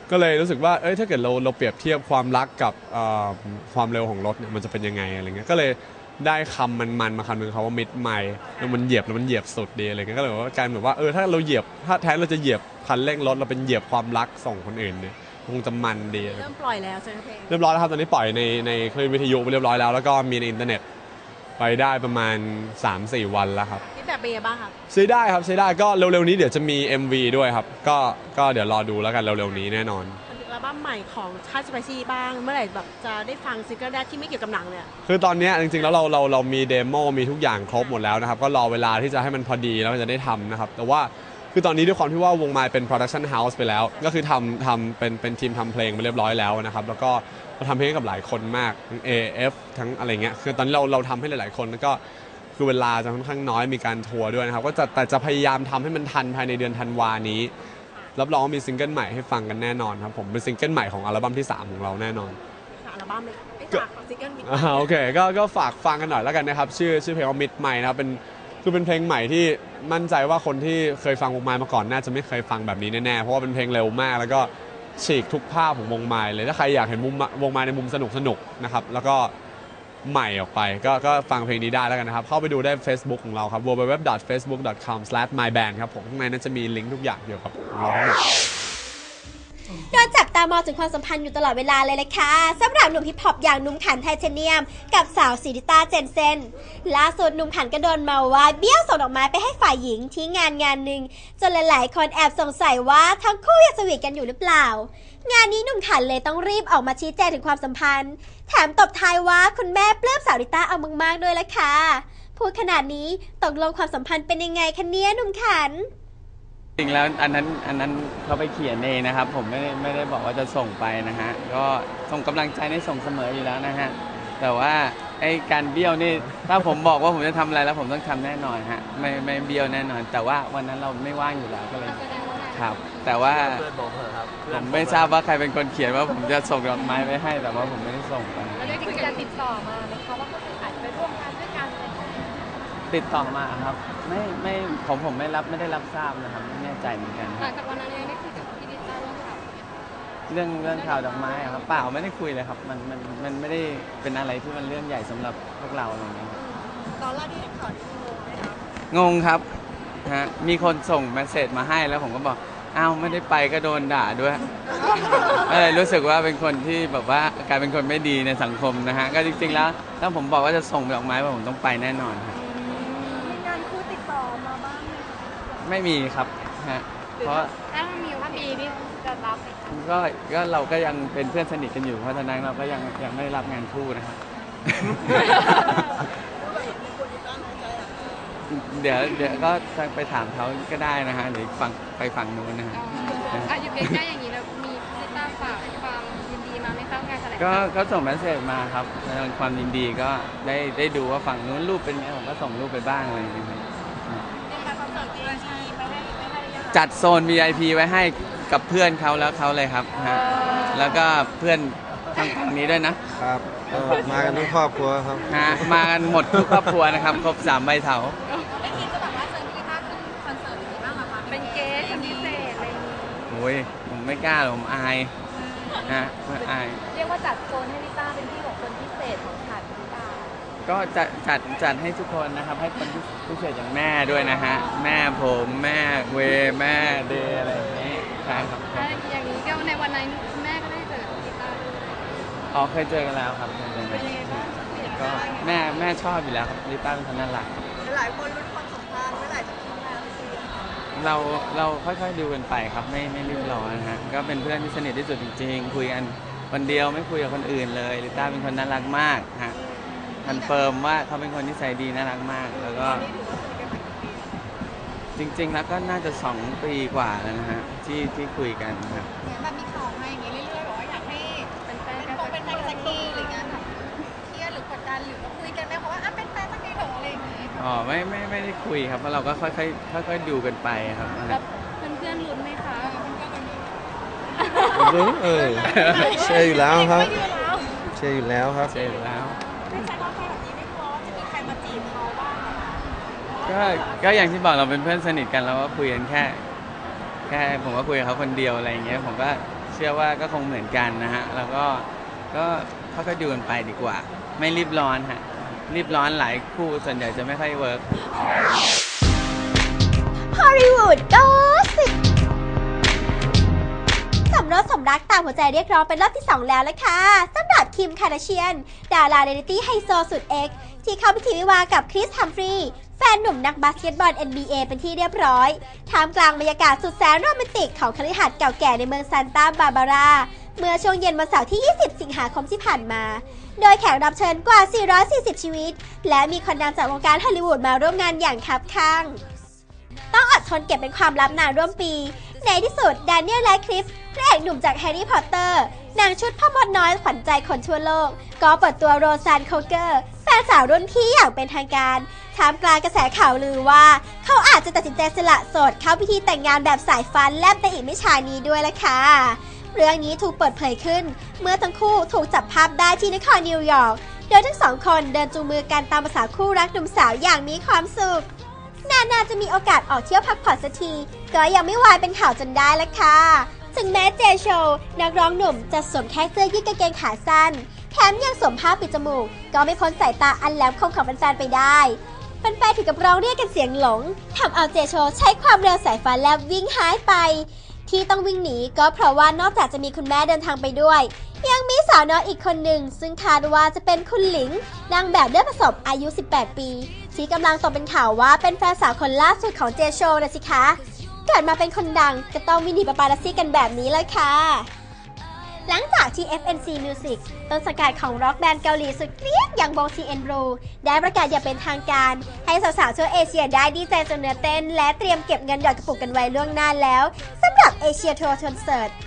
ก็เลยรู้สึกว่าถ้าเกิดเราเปรียบเทียบความรักกับความเร็วของรถเนี่ยมันจะเป็นยังไงอะไรเงี้ยก็เลยได้คำมันมาคำหนึ่งเขาว่ามิดไมล์แล้วมันเหยียบสุดดีอะไรเงี้ยก็เลยว่ากลายแบบว่าถ้าเราเหยียบถ้าแทนเราจะเหยียบคันเร่งรถเราเป็นเหยียบความรักส่งคนอื่นเนี่ยคงจะมันดีเริ่มปล่อยแล้วใช่ไหมเพลงเรียบร้อยแล้วครับตอนนี้ปล่อยในคลื่นวิทยุไปเรียบร้อยแล้วก็มีในอินเทอร์เน็ตไปได้ประมาณ 3-4 วันแล้วครับที่แบบเป็นยังไงบ้างครับซื้อได้ครับซื้อได้ก็เร็วๆนี้เดี๋ยวจะมี MV ด้วยครับก็เดี๋ยวรอดูแล้วกันเร็วๆนี้แน่นอนอัลบั้มใหม่ของค่ายสไปซี่บ้างเมื่อไหร่แบบจะได้ฟังซิงเกิลแรกที่ไม่เกี่ยวกับหนังเลยคือตอนนี้จริงๆแล้วเรามีเดโมมีทุกอย่างครบหมดแล้วนะครับก็รอเวลาที่จะให้มันพอดีแล้วจะได้ทำนะครับแต่ว่าคือตอนนี้ด้วยความที่ว่าวงไมล์เป็น production house ไปแล้วก็คือทำเป็นทีมทำเพลงไปเรียบร้อยแล้วนะครับแล้วก็เราทำเพลงกับหลายคนมากทั้ง AF ทั้งอะไรเงี้ยคือตอนนี้เราทำให้หลายๆคนแล้วก็คือเวลาจะค่อนข้างน้อยมีการทัวร์ด้วยนะครับก็แต่จะพยายามทำให้มันทันภายในเดือนธันวานี้รับรองว่ามีซิงเกิลใหม่ให้ฟังกันแน่นอนครับผมเป็นซิงเกิลใหม่ของอัลบั้มที่3ของเราแน่นอนอัลบั้มเลยฝากซิงเกิลมิดโอเคก็ฝากฟังกันหน่อยแล้วกันนะครับชื่อเพลงว่ามิดใหม่นะครับเป็นเพลงใหม่ที่มั่นใจว่าคนที่เคยฟังวงไมล์มาก่อนน่าจะไม่เคยฟังแบบนี้แน่ๆเพราะว่าเป็นเพลงเร็วมากแล้วก็ฉีกทุกภาพของวงไมล์เลยถ้าใครอยากเห็นวงไมล์ในมุมสนุกนะครับแล้วก็ใหม่ออกไปก็ฟังเพลงนี้ได้แล้วกันนะครับเข้าไปดูได้ Facebook ของเราครับ www.facebook.com/myband ครับผมข้างในนั้นจะมีลิงก์ทุกอย่างเกี่ยวกับเราทั้งหมดโดนจับตามองถึงความสัมพันธ์อยู่ตลอดเวลาเลยละค่ะสำหรับหนุ่มฮิปฮอปอย่างหนุ่มขันไทเทเนียมกับสาวศิริต้าเจนเซนล่าสุดหนุ่มขันก็โดนเมาว่าเบี้ยวส่งดอกไม้ไปให้ฝ่ายหญิงที่งานหนึ่งจนหลายๆคนแอบสงสัยว่าทั้งคู่ยังสวีทกันอยู่หรือเปล่างานนี้หนุ่มขันเลยต้องรีบออกมาชี้แจงถึงความสัมพันธ์แถมตบท้ายว่าคุณแม่ปลื้มสาวริต้าเอามากๆด้วยละค่ะพูดขนาดนี้ตกลงความสัมพันธ์เป็นยังไงคะเนี่ยหนุ่มขันจริงแล้วอันนั้นเขาไปเขียนเองนะครับผมไม่ได้บอกว่าจะส่งไปนะฮะก็ส่งกำลังใจให้ส่งเสมออยู่แล้วนะฮะแต่ว่าไอ้การเบี้ยวนี่ถ้าผมบอกว่าผมจะทำอะไรแล้วผมต้องทำแน่นอนฮะไม่เบี้ยวแน่นอนแต่ว่าวันนั้นเราไม่ว่างอยู่แล้วก็เลยครับแต่ว่าผมไม่ทราบว่าใครเป็นคนเขียนว่าผมจะส่งดอกไม้ไปให้แต่ว่าผมไม่ได้ส่งไปแล้วได้คุยกันติดต่อมาไหมคะว่าเขาอาจจะไปร่วมงานด้วยกันติดต่อมาครับไม่ผมไม่ได้รับทราบนะครับไม่แน่ใจเหมือนกันหลังจากวันนั้นได้คุยกับพี่ดิต้าเรื่องข่าวดอกไม้ครับเปล่าไม่ได้คุยเลยครับมันไม่ได้เป็นอะไรที่มันเรื่องใหญ่สำหรับพวกเราอะไรอย่างเงี้ยตอนแรกที่เห็นข่าวงงไหมครับงงครับฮะมีคนส่งเมสเสจมาให้แล้วผมก็บอกอ้าวไม่ได้ไปก็โดนด่าด้วยอะไรรู้สึกว่าเป็นคนที่แบบว่ากลายเป็นคนไม่ดีในสังคมนะฮะก็จริงๆแล้วถ้าผมบอกว่าจะส่งดอกไม้ผมต้องไปแน่นอนครับมีงานคู่ติดต่อมาบ้างไหมไม่มีครับฮะเพราะถ้ามีนี่จะรับไหมก็เราก็ยังเป็นเพื่อนสนิทกันอยู่เพราะฉะนั้นเราก็ยังไม่ได้รับงานคู่นะครับเดี๋ยวก็ไปถามเขาก็ได้นะฮะหรือไปฝั่งนู้นนะฮะอยู่ใกล้ๆอย่างนี้แล้วมีลิต้าฝากความยินดีมาไหมครับงานแถลงก็เขาส่งเมสเสจมาครับความยินดีก็ได้ดูว่าฝั่งนู้นรูปเป็นไงผมก็ส่งรูปไปบ้างอะไรอย่างเงี้ยจัดโซน VIP ไว้ให้กับเพื่อนเขาแล้วเขาเลยครับฮะแล้วก็เพื่อนทางฝั่งนี้ด้วยนะครับมากันทั้งครอบครัวครับมากันหมดทุกครอบครัวนะครับครบ3ใบเถาไม่คิดจะแบบว่าเชิญพี่ต้าขึ้นคอนเสิร์ตหรือบ้างหรอคะเป็นเกสคนพิเศษอะไรอย่างนี้โอ้ยผมไม่กล้าหรอกผมอายนะอายเรียกว่าจัดโซนให้ลิต้าเป็นที่ของคนพิเศษของขันลิต้าก็จัดให้ทุกคนนะครับให้คนพิเศษอย่างแม่ด้วยนะฮะแม่ผมแม่เวแม่เดอะไรอย่างนี้ใช่ครับอย่างนี้ก็ในวันนั้นแม่ก็ได้เจอลิต้าอ๋อเคยเจอกันแล้วครับก็แม่ชอบอยู่แล้วครับลิต้าเป็นคนน่ารักหลายคนลุ้นความสัมพันธ์เมื่อไหร่จะเข้ามาเราค่อยๆดูกันไปครับไม่รีบร้อนนะฮะก็เป็นเพื่อนที่สนิทที่สุดจริงๆคุยกันคนเดียวไม่คุยกับคนอื่นเลยลิต้าเป็นคนน่ารักมากฮะคอนเฟิร์มว่าเขาเป็นคนที่ใจดีน่ารักมากแล้วก็จริงๆแล้วก็น่าจะ2 ปีกว่าแล้วนะฮะที่คุยกันครับแบบมีข่าวมาอย่างนี้เรื่อยๆบอกว่าอยากให้เป็นแฟนกันสักทีหรือไงแบบเครียดหรือกดดันหรือว่าคุยกันไหมเพราะว่าเป็นแฟนสักทีเถอะอะไรอย่างนี้อ๋อไม่ได้คุยครับเพราะเราก็ค่อยดูกันไปครับแบบเพื่อนลุ้นไหมคะลุ้นเชื่ออยู่แล้วครับเชื่ออยู่แล้วครับเชื่ออยู่แล้วไม่ใช่ว่าแค่แบบนี้ไม่กลัวว่าจะมีใครมาจีบเขาบ้างก็อย่างที่บอกเราเป็นเพื่อนสนิทกันเราก็คุยกันแค่ผมก็คุยกับเขาคนเดียวอะไรอย่างเงี้ยผมก็ชื่อว่าก็คงเหมือนกันนะฮะแล้วก็ค่อยๆดูกันไปดีกว่าไม่รีบร้อนฮะรีบร้อนหลายคู่ส่วนใหญ่จะไม่ค่อยเวิร์กฮอลลีวูดก็สิบสมรสสมรักตามหัวใจเรียกร้องเป็นรอบที่ 2 แล้วละค่ะสำหรับคิมคาร์ดาเชียนดาราเรียลลิตี้ไฮโซสุดเอ็กซ์ที่เข้าพิธีวิวาห์กับคริสฮัมฟรีย์แฟนหนุ่มนักบาสเกตบอล NBA เป็นที่เรียบร้อยท่ามกลางบรรยากาศสุดแสนโรแมนติกของคฤหาสน์เก่าแก่ในเมืองซานตาบาบาราเมื่อช่วงเย็นวันเสาร์ที่ 20 สิงหาคมที่ผ่านมาโดยแขกรับเชิญกว่า 440 ชีวิตและมีคนดังจากวงการฮอลลีวูดมาร่วมงานอย่างคับคั่งต้องอดทนเก็บเป็นความลับนานร่วมปีในที่สุดแดเนียล แรดคลิฟพระเอกหนุ่มจากแฮร์รี่พอตเตอร์นางชุดพ่อมดน้อยขวัญใจคนทั่วโลกก็เปิดตัวโรซานโคเกอร์แฟนสาวรุ่นพี่อย่างเป็นทางการท่ามกลางกระแสข่าวลือว่าเขาอาจจะตัดสินใจสละโสดเข้าพิธีแต่งงานแบบสายฟ้าแลบในอีกไม่ช้านี้ด้วยล่ะค่ะเรื่องนี้ถูกเปิดเผยขึ้นเมื่อทั้งคู่ถูกจับภาพได้ที่นครนิวยอร์กโดยทั้งสองคนเดินจูงมือกันตามภาษาคู่รักหนุ่มสาวอย่างมีความสุขนาจะมีโอกาสออกเที่ยวพักผ่อนสักทีก็ยังไม่วายเป็นข่าวจนได้ละค่ะถึงแม้เจโชนักร้องหนุ่มจะสวมแค่เสื้อยืดกางเกงขาสั้นแถมยังสวมผ้าปิดจมูกก็ไม่พ้นสายตาอันแหลมคมของแฟนๆไปได้แฟนๆถึงกับร้องเรียกกันเสียงหลงทำเอาเจโชใช้ความเร็วสายฟ้าแลบวิ่งหายไปที่ต้องวิ่งหนีก็เพราะว่านอกจากจะมีคุณแม่เดินทางไปด้วยยังมีสาวน้อยอีกคนหนึ่งซึ่งคาดว่าจะเป็นคุณหลิงนางแบบเลือดผสมอายุ 18 ปีที่กำลังตกเป็นข่าวว่าเป็นแฟนสาวคนล่าสุดของเจโชนะสิคะเกิดมาเป็นคนดังก็ต้องวินีปาปารัสซี่กันแบบนี้เลยค่ะหลังจากที่ FNC Music ต้นสังกัดของร็อกแบนด์เกาหลีสุดเกรี๊ยดอย่าง Bong Tae-in-ru ได้ประกาศอย่างเป็นทางการให้สาวๆทั่วเอเชียได้ดีใจจนเนื้อเต้นและเตรียมเก็บเงินหยอดกระปุกกันไว้ล่วงหน้าแล้วสำหรับเอเชียทัวร์คอนเสิร์ต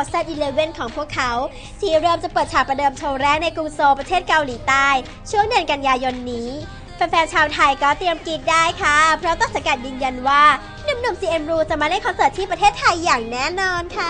2011 ของพวกเขาที่เริ่มจะเปิดฉากประเดิมโชว์แรกในกรุงโซลประเทศเกาหลีใต้ช่วงเดือนกันยายนนี้แฟนๆชาวไทยก็เตรียมกรี๊ดได้ค่ะเพราะต้นสังกัดยืนยันว่าหนุ่มๆ CNBLUE จะมาเล่นคอนเสิร์ตที่ประเทศไทยอย่างแน่นอนค่ะ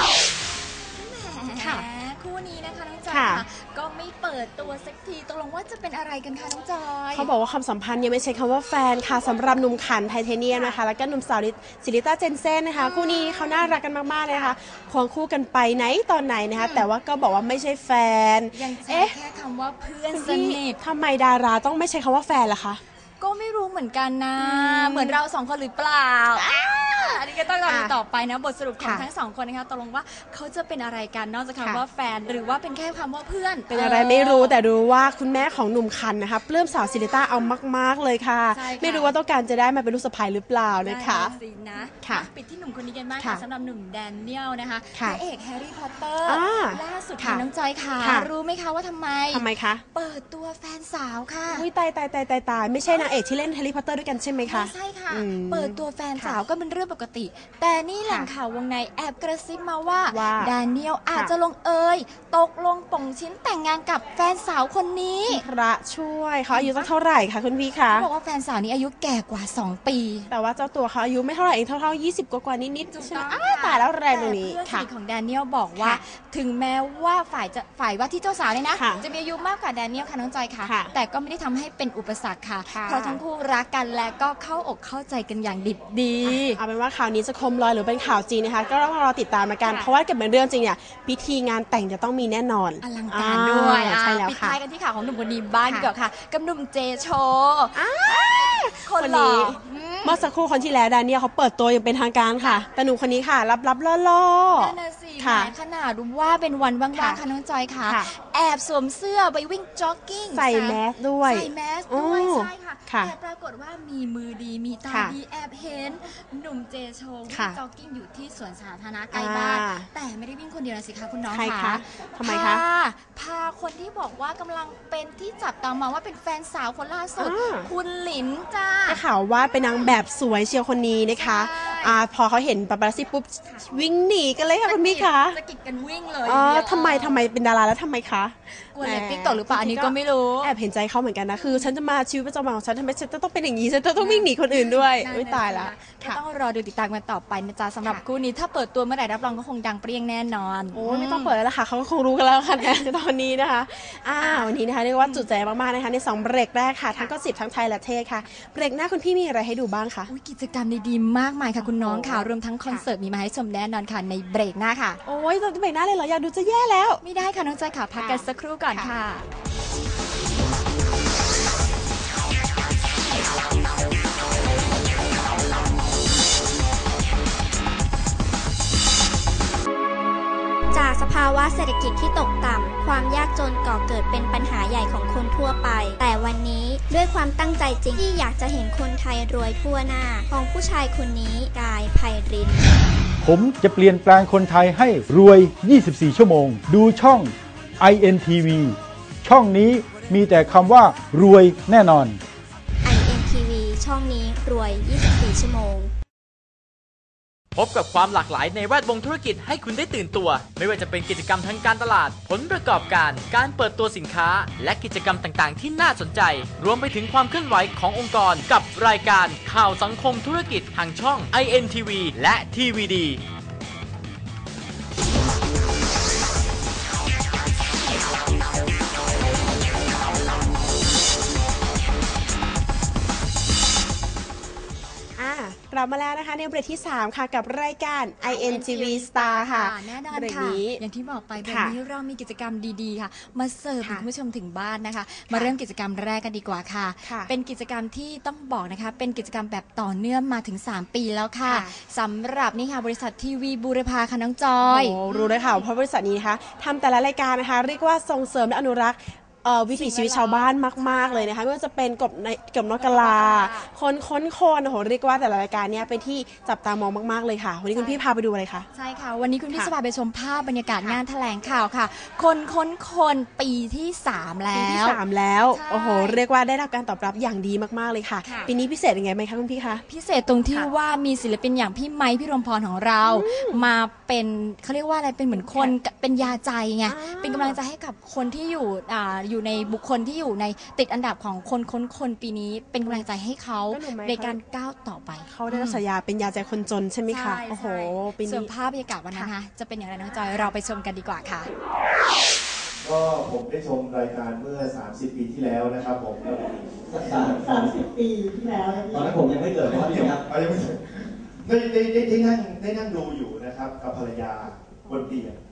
คู่นี้นะคะน้องจอยค่ะก็ไม่เปิดตัวสักทีตกลงว่าจะเป็นอะไรกันคะน้องจอยเขาบอกว่าความสัมพันธ์ยังไม่ใช่คำว่าแฟนค่ะสำหรับหนุ่มขันไทเทเนียมนะคะแล้วก็หนุ่มสาวศิริต้าเจนเซ่นนะคะคู่นี้เขาน่ารักกันมากๆเลยค่ะควงคู่กันไปไหนตอนไหนนะคะแต่ว่าก็บอกว่าไม่ใช่แฟนยังใช้แค่คำว่าเพื่อนสนิททำไมดาราต้องไม่ใช้คำว่าแฟนล่ะคะก็ไม่รู้เหมือนกันนะเหมือนเราสองคนหรือเปล่าอันนี้ก็ต้องรอดูต่อไปนะบทสรุปของทั้งสองคนนะคะตกลงว่าเขาจะเป็นอะไรกันนอกจากคำว่าแฟนหรือว่าเป็นแค่คำว่าเพื่อนเป็นอะไรไม่รู้แต่รู้ว่าคุณแม่ของหนุ่มคันนะคะปลื้มสาวศิริต้าเอามากๆเลยค่ะไม่รู้ว่าต้องการจะได้มาเป็นลูกสะใภ้หรือเปล่านะคะสินะปิดที่หนุ่มคนนี้กันบ้างค่ะสำหรับหนุ่มแดเนียลนะคะพระเอกแฮร์รี่พอตเตอร์ล่าสุดน้องจอยค่ะรู้ไหมคะว่าทำไมคะเปิดตัวแฟนสาวค่ะตายไม่ใช่นางเอกที่เล่นแฮร์รี่พอตเตอร์ด้วยกันใช่ไหมคะไม่ใช่ค่ะเปิดตัวแฟนสาวก็เป็นเรื่องปกติแต่นี่แหล่งข่าววงในแอบกระซิบมาว่าดาเนียลอาจจะลงเอยตกลงป่งชิ้นแต่งงานกับแฟนสาวคนนี้พระช่วยเขาอายุเท่าไหร่คะคุณพี่คะเขาบอกว่าแฟนสาวนี้อายุแก่กว่า2 ปีแต่ว่าเจ้าตัวเขาอายุไม่เท่าไหร่เองเท่า20 กว่านิดๆใช่ไหมตายแล้วแรงตรงนี้ค่ะเพื่อนสนิทของดาเนียลบอกว่าถึงแม้ว่าฝ่ายว่าที่เจ้าสาวเนี่ยนะจะมีอายุมากกว่าดาเนียลค่ะน้องจอยค่ะแต่ก็ไม่ได้ทำให้เป็นอุปสรรคค่ะเพราะทั้งคู่รักกันและก็เข้าอกเข้าใจกันอย่างดิบดีเอาเป็นว่าข่าวนี้จะคมลอยหรือเป็นข่าวจริงนะคะก็ต้องรอติดตามกันเพราะว่าเกิดเป็นเรื่องจริงเนี่ยพิธีงานแต่งจะต้องมีแน่นอนอลังการด้วยใช่แล้วค่ะปิดท้ายกันที่ข่าวของหนุ่มคนนี้บ้างดีกว่าค่ะกับหนุ่มเจโชคนนี้เมื่อสักครู่คนที่แล้วดาเนียลเขาเปิดตัวอย่างเป็นทางการค่ะแต่หนุ่มคนนี้ค่ะลับๆล่อๆนั่นน่ะสิขนาดว่าเป็นวันว่างๆค่ะน้องจอยค่ะแอบสวมเสื้อไปวิ่งจ็อกกิ้งใส่แมสด้วยใช่ค่ะแต่ปรากฏว่ามีมือดีมีตาดีแอบเห็นหนุ่มเจโชวิ่งจ็อกกิ้งอยู่ที่สวนสาธารณะใกล้บ้านแต่ไม่ได้วิ่งคนเดียวนะสิคะคุณน้องค่ะทำไมคะพาคนที่บอกว่ากำลังเป็นที่จับตามองว่าเป็นแฟนสาวคนล่าสุดคุณหลินจ้าได้ข่าวว่าเป็นนางแบบสวยเชียวคนนี้นะคะพอเขาเห็นปาปารัสซี่ปุ๊บวิ่งหนีกันเลยค่ะคุณพี่คะจะกิดกันวิ่งเลยทำไมเป็นดาราแล้วทำไมคะกลัวเรตติ้งตกหรือเปล่าอันนี้ก็ไม่รู้แอบเห็นใจเขาเหมือนกันนะคือฉันจะมาชีวิตประจำวันของฉันทำไมฉันต้องเป็นอย่างนี้ฉันต้องวิ่งหนีคนอื่นด้วยไม่ตายละต้องรอดูติดตามกันต่อไปนะจ๊ะสำหรับคู่นี้ถ้าเปิดตัวเมื่อไหร่รับรองก็คงดังเปรี้ยงแน่นอนโอ้ไม่ต้องเปิดแล้วล่ะค่ะเขาก็คงรู้กันแล้วค่ะตอนนี้นะคะวันนี้นะคะเรียกว่าจุใจมากๆนะคะใน2เบรกแรกค่ะทั้งก็10ทั้งไทยและเทศค่ะเบรกหน้าคุณพี่มีอะไรให้ดูบ้างคะกิจกรรมดีๆมากมายค่ะคุณน้องค่ะรวมทั้งคอนเสิร์ตมีมาให้ชมแน่นอนค่ะในเบรกหน้าค่ะโอ้ยตอนเบรกหน้าเลยเหรออยากดูจะแย่แล้วไม่ได้ค่ะน้องจอยค่ะพักกันสักครู่ก่อนค่ะจากสภาวะเศรษฐกิจที่ตกต่ำความยากจนก่อเกิดเป็นปัญหาใหญ่ของคนทั่วไปแต่วันนี้ด้วยความตั้งใจจริงที่อยากจะเห็นคนไทยรวยทั่วหน้าของผู้ชายคนนี้กายไพรินทร์ผมจะเปลี่ยนแปลงคนไทยให้รวย 24 ชั่วโมงดูช่อง INTV ช่องนี้มีแต่คำว่ารวยแน่นอน INTV ช่องนี้รวย 24 ชั่วโมงพบกับความหลากหลายในแวดวงธุรกิจให้คุณได้ตื่นตัวไม่ว่าจะเป็นกิจกรรมทางการตลาดผลประกอบการการเปิดตัวสินค้าและกิจกรรมต่างๆที่น่าสนใจรวมไปถึงความเคลื่อนไหวขององค์กรกับรายการข่าวสังคมธุรกิจทางช่อง INTV และ TVD กลับมาแล้วนะคะในเบรกที่3ค่ะกับรายการ INTV Star ค่ะแน่นอนค่ะอย่างที่บอกไปเบรกนี้เรามีกิจกรรมดีๆค่ะมาเสิร์ฟคุณผู้ชมถึงบ้านนะคะมาเริ่มกิจกรรมแรกกันดีกว่าค่ะเป็นกิจกรรมที่ต้องบอกนะคะเป็นกิจกรรมแบบต่อเนื่องมาถึง3ปีแล้วค่ะสำหรับนี่ค่ะบริษัททีวีบูรพาค่ะน้องจอยรู้เลยค่ะเพราะบริษัทนี้นะคะทำแต่ละรายการนะคะเรียกว่าส่งเสริมและอนุรักษ์วิถีชีวิตชาวบ้านมากๆเลยนะคะไม่ว่าจะเป็นกบนกกะลาคนโอ้โหเรียกว่าแต่ละรายการนี้เป็นที่จับตามองมากๆเลยค่ะวันนี้คุณพี่พาไปดูอะไรคะใช่ค่ะวันนี้คุณพี่จะพาไปชมภาพบรรยากาศงานแถลงข่าวค่ะคนปีที่3แล้วปีที่3แล้วโอ้โหเรียกว่าได้รับการตอบรับอย่างดีมากๆเลยค่ะปีนี้พิเศษยังไงไหมคะคุณพี่คะพิเศษตรงที่ว่ามีศิลปินอย่างพี่ไมค์พี่รมพรของเรามาเป็นเขาเรียกว่าอะไรเป็นเหมือนคนเป็นยาใจไงเป็นกำลังใจให้กับคนที่อยู่ในบุคคลที่อยู่ในติดอันดับของคนปีนี้เป็นกำลังใจให้เขาในการก้าวต่อไปเขาได้รับฉายาเป็นยาใจคนจนใช่ไหมคะโอ้โหปีนี้ส่วนภาพบรรยากาศวันนั้นนะคะจะเป็นอย่างไรน้องจอยเราไปชมกันดีกว่าค่ะก็ผมได้ชมรายการเมื่อ30 ปีที่แล้วนะครับผม 30 ปีที่แล้วตอนนั้นผมยังไม่เกิดนะครับพี่ครับยังไม่เกิดได้นั่งดูอยู่นะครับกับภรรยาบนเตียง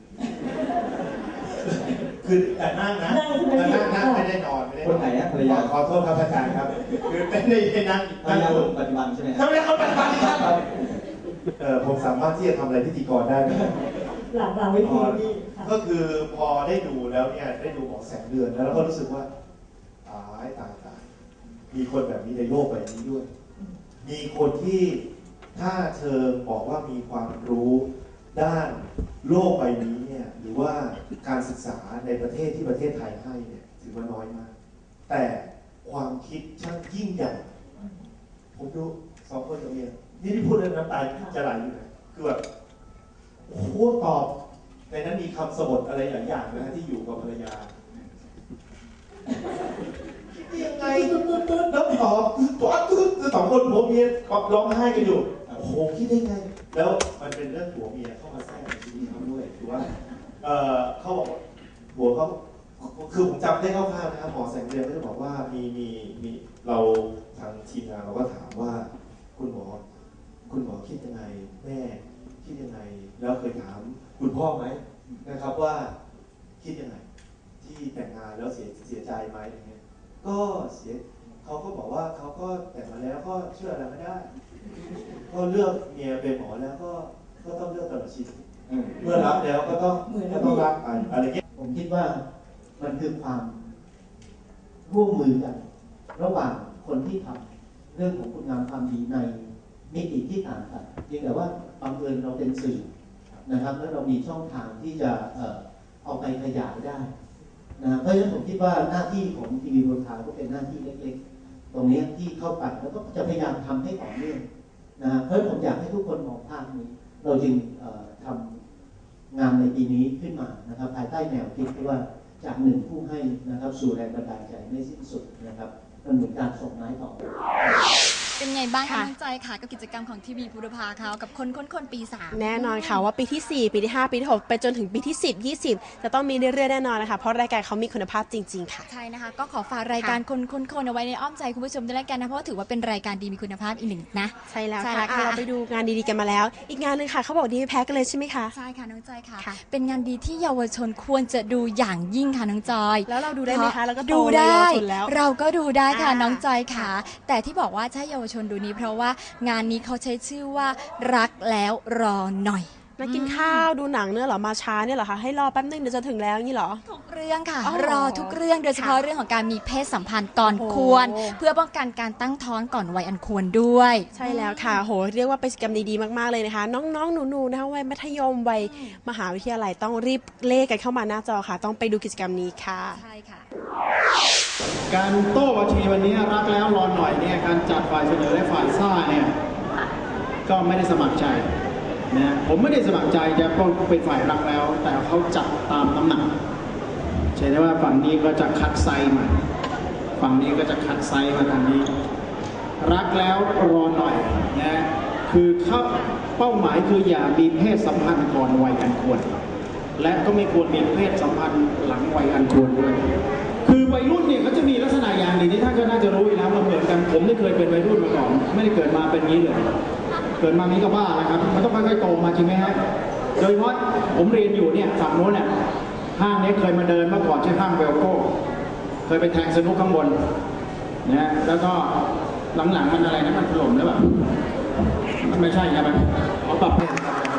คือแต่นั่งนะนั่งไม่ได้นอนไม่ได้คนไหนนะภรรยาขอโทษครับอาจารย์ครับคือไม่ได้นั่งปัจจุบันใช่ไหมทำไมเขาปัจจุบันครับผมสามารถที่จะทำอะไรพิธีกรได้ไหมหลังวิธีนี่ก็คือพอได้ดูแล้วเนี่ยได้ดูหมอแสงเดือนแล้วก็รู้สึกว่าตายมีคนแบบนี้ในโลกใบนี้ด้วยมีคนที่ถ้าเธอบอกว่ามีความรู้ด้านโลกใบนี้เนี่ยหรือว่าการศึกษาในประเทศที่ประเทศไทยให้เนี่ยถือว่าน้อยมากแต่ความคิดช่างยิ่งใหญ่ผมดู2 คนกับเมียนี่ที่พูดเรื่องน้ำตาจะไหลอยู่นะคือแบบโอ้โหตอบในนั้นมีคำสบทอะไรหลายอย่างนะที่อยู่กับภรรยาคิดยังไงแล้วตอบคือ2 คนผัวเมียร้องไห้กันอยู่โอ้โหคิดได้ไงแล้วมันเป็นเรื่องผัวเมียเข้ามาแทรกในชีวิตเขาด้วยคือว่าเขาบอกผัวเขาคือผมจำได้คร่าวๆนะครับหมอแสงเดือนก็จะบอกว่ามีเราทางทีมงานเราก็ถามว่าคุณหมอคิดยังไงแม่คิดยังไงแล้วเคยถามคุณพ่อไหมนะครับว่าคิดยังไงที่แต่งงานแล้วเสียใจไหมอย่างเงี้ยก็เขาก็บอกว่าเขาก็แต่งมาแล้วก็เชื่ออะไรไม่ได้ก็เลือกเมียเป็นหมอแล้วก็ต้องเลือกตลอดชีวิตเมื่อรับแล้วก็ต้องรักอะไรเงี้ยผมคิดว่ามันคือความร่วมมือกันระหว่างคนที่ทำเรื่องของคุณงามความดีในมิติที่ต่างกันเพียงแต่ว่าบังเอิญเราเป็นสื่อนะครับแล้วเรามีช่องทางที่จะเอาไปขยายได้นะเพราะฉะนั้นผมคิดว่าหน้าที่ของทีวีบูรพาก็เป็นหน้าที่เล็กๆตรงนี้ที่เข้าไปแล้วก็จะพยายามทำให้ต่อเนื่องนะเพราะผมอยากให้ทุกคนมองภาพนี้เราจึงทำงานในปีนี้ขึ้นมานะครับภายใต้แนวคิดที่ว่าจากหนึ่งผู้ให้นะครับสู่แรงบันดาลใจไม่สิ้นสุดนะครับมันเหมือนการส่งไม้ต่อเป็นไงบ้างคะน้องจอยค่ะกับกิจกรรมของทีวีภูรพาเขากับคนปี 3 แน่นอนค่ะว่าปีที่ 4 ปีที่ 5 ปีที่ 6 ไปจนถึงปีที่ 10 20 จะต้องมีเรื่อยๆแน่นอนนะคะเพราะรายการเขามีคุณภาพจริงๆค่ะใช่นะคะก็ขอฝากรายการคนเอาไว้ในอ้อมใจคุณผู้ชมด้วยแล้วกันนะเพราะว่าถือว่าเป็นรายการดีมีคุณภาพอีกหนึ่งนะใช่แล้วค่ะเราไปดูงานดีๆกันมาแล้วอีกงานหนึ่งค่ะเขาบอกดีไม่แพ้กันเลยใช่ไหมคะใช่ค่ะน้องจอยค่ะเป็นงานดีที่เยาวชนควรจะดูอย่างยิ่งค่ะน้องจอยแล้วเราดูได้ไหมคะเราก็ดูได้เราก็ดูได้ค่ะน้องจอยค่ะแต่ที่บอกว่าใช่เยาวชนดูนี้เพราะว่างานนี้เขาใช้ชื่อว่ารักแล้วรอหน่อยมากินข้าวดูหนังเนี่ยเหรอมาช้าเนี่ยเหรอคะให้รอแป๊บนึงเดี๋ยวจะถึงแล้วนี่เหรอทุกเรื่องค่ะรอทุกเรื่องโดยเฉพาะเรื่องของการมีเพศสัมพันธ์ก่อนควรเพื่อป้องกันการตั้งท้องก่อนวัยอันควรด้วยใช่แล้วค่ะโหเรียกว่าเป็นกิจกรรมดีๆมากๆเลยนะคะน้องๆหนูๆนะคะวัยมัธยมวัยมหาวิทยาลัยต้องรีบเลขกันเข้ามาหน้าจอค่ะต้องไปดูกิจกรรมนี้ค่ะใช่ค่ะการโต้วาทีวันนี้รักแล้วรอหน่อยเนี่ยการจัดฝ่ายเสนอและฝ่ายซ่าเนี่ยก็ไม่ได้สมัครใจนะผมไม่ได้สมัครใจจะเป็นฝ่ายรักแล้วแต่เขาจัดตามน้ำหนักใช่ไหมว่าฝั่งนี้ก็จะคัดไซส์มาฝั่งนี้ก็จะคัดไซส์มาทางนี้รักแล้วรอหน่อยนะคือเขาเป้าหมายคืออย่ามีเพศสัมพันธ์ก่อนวัยอันควรและก็ไม่ควรมีเพศสัมพันธ์หลังวัยอันควรด้วยคือวัยรุ่นเนี่ยเขาจะมีลักษณะอย่างนี้ที่ท่านก็น่าจะรู้อยู่แล้วมันเหมือนกันผมไม่เคยเป็นวัยรุ่นมาก่อนไม่ได้เกิดมาเป็นนี้เลยเกิดมานี้ก็บ้าแล้วครับมันต้องค่อยๆโตมาจริงไหมฮะโดยเฉพาะผมเรียนอยู่เนี่ยฝั่งโน้นเนี่ยห้างนี้เคยมาเดินเมื่อก่อนชื่อห้างเวลโก้เคยไปแทงสนุกข้างบนนะแล้วก็หลังๆมันอะไรนะมันถล่มแล้วแบบมันไม่ใช่ใช่ไหมเขาปรับเปลี่ยน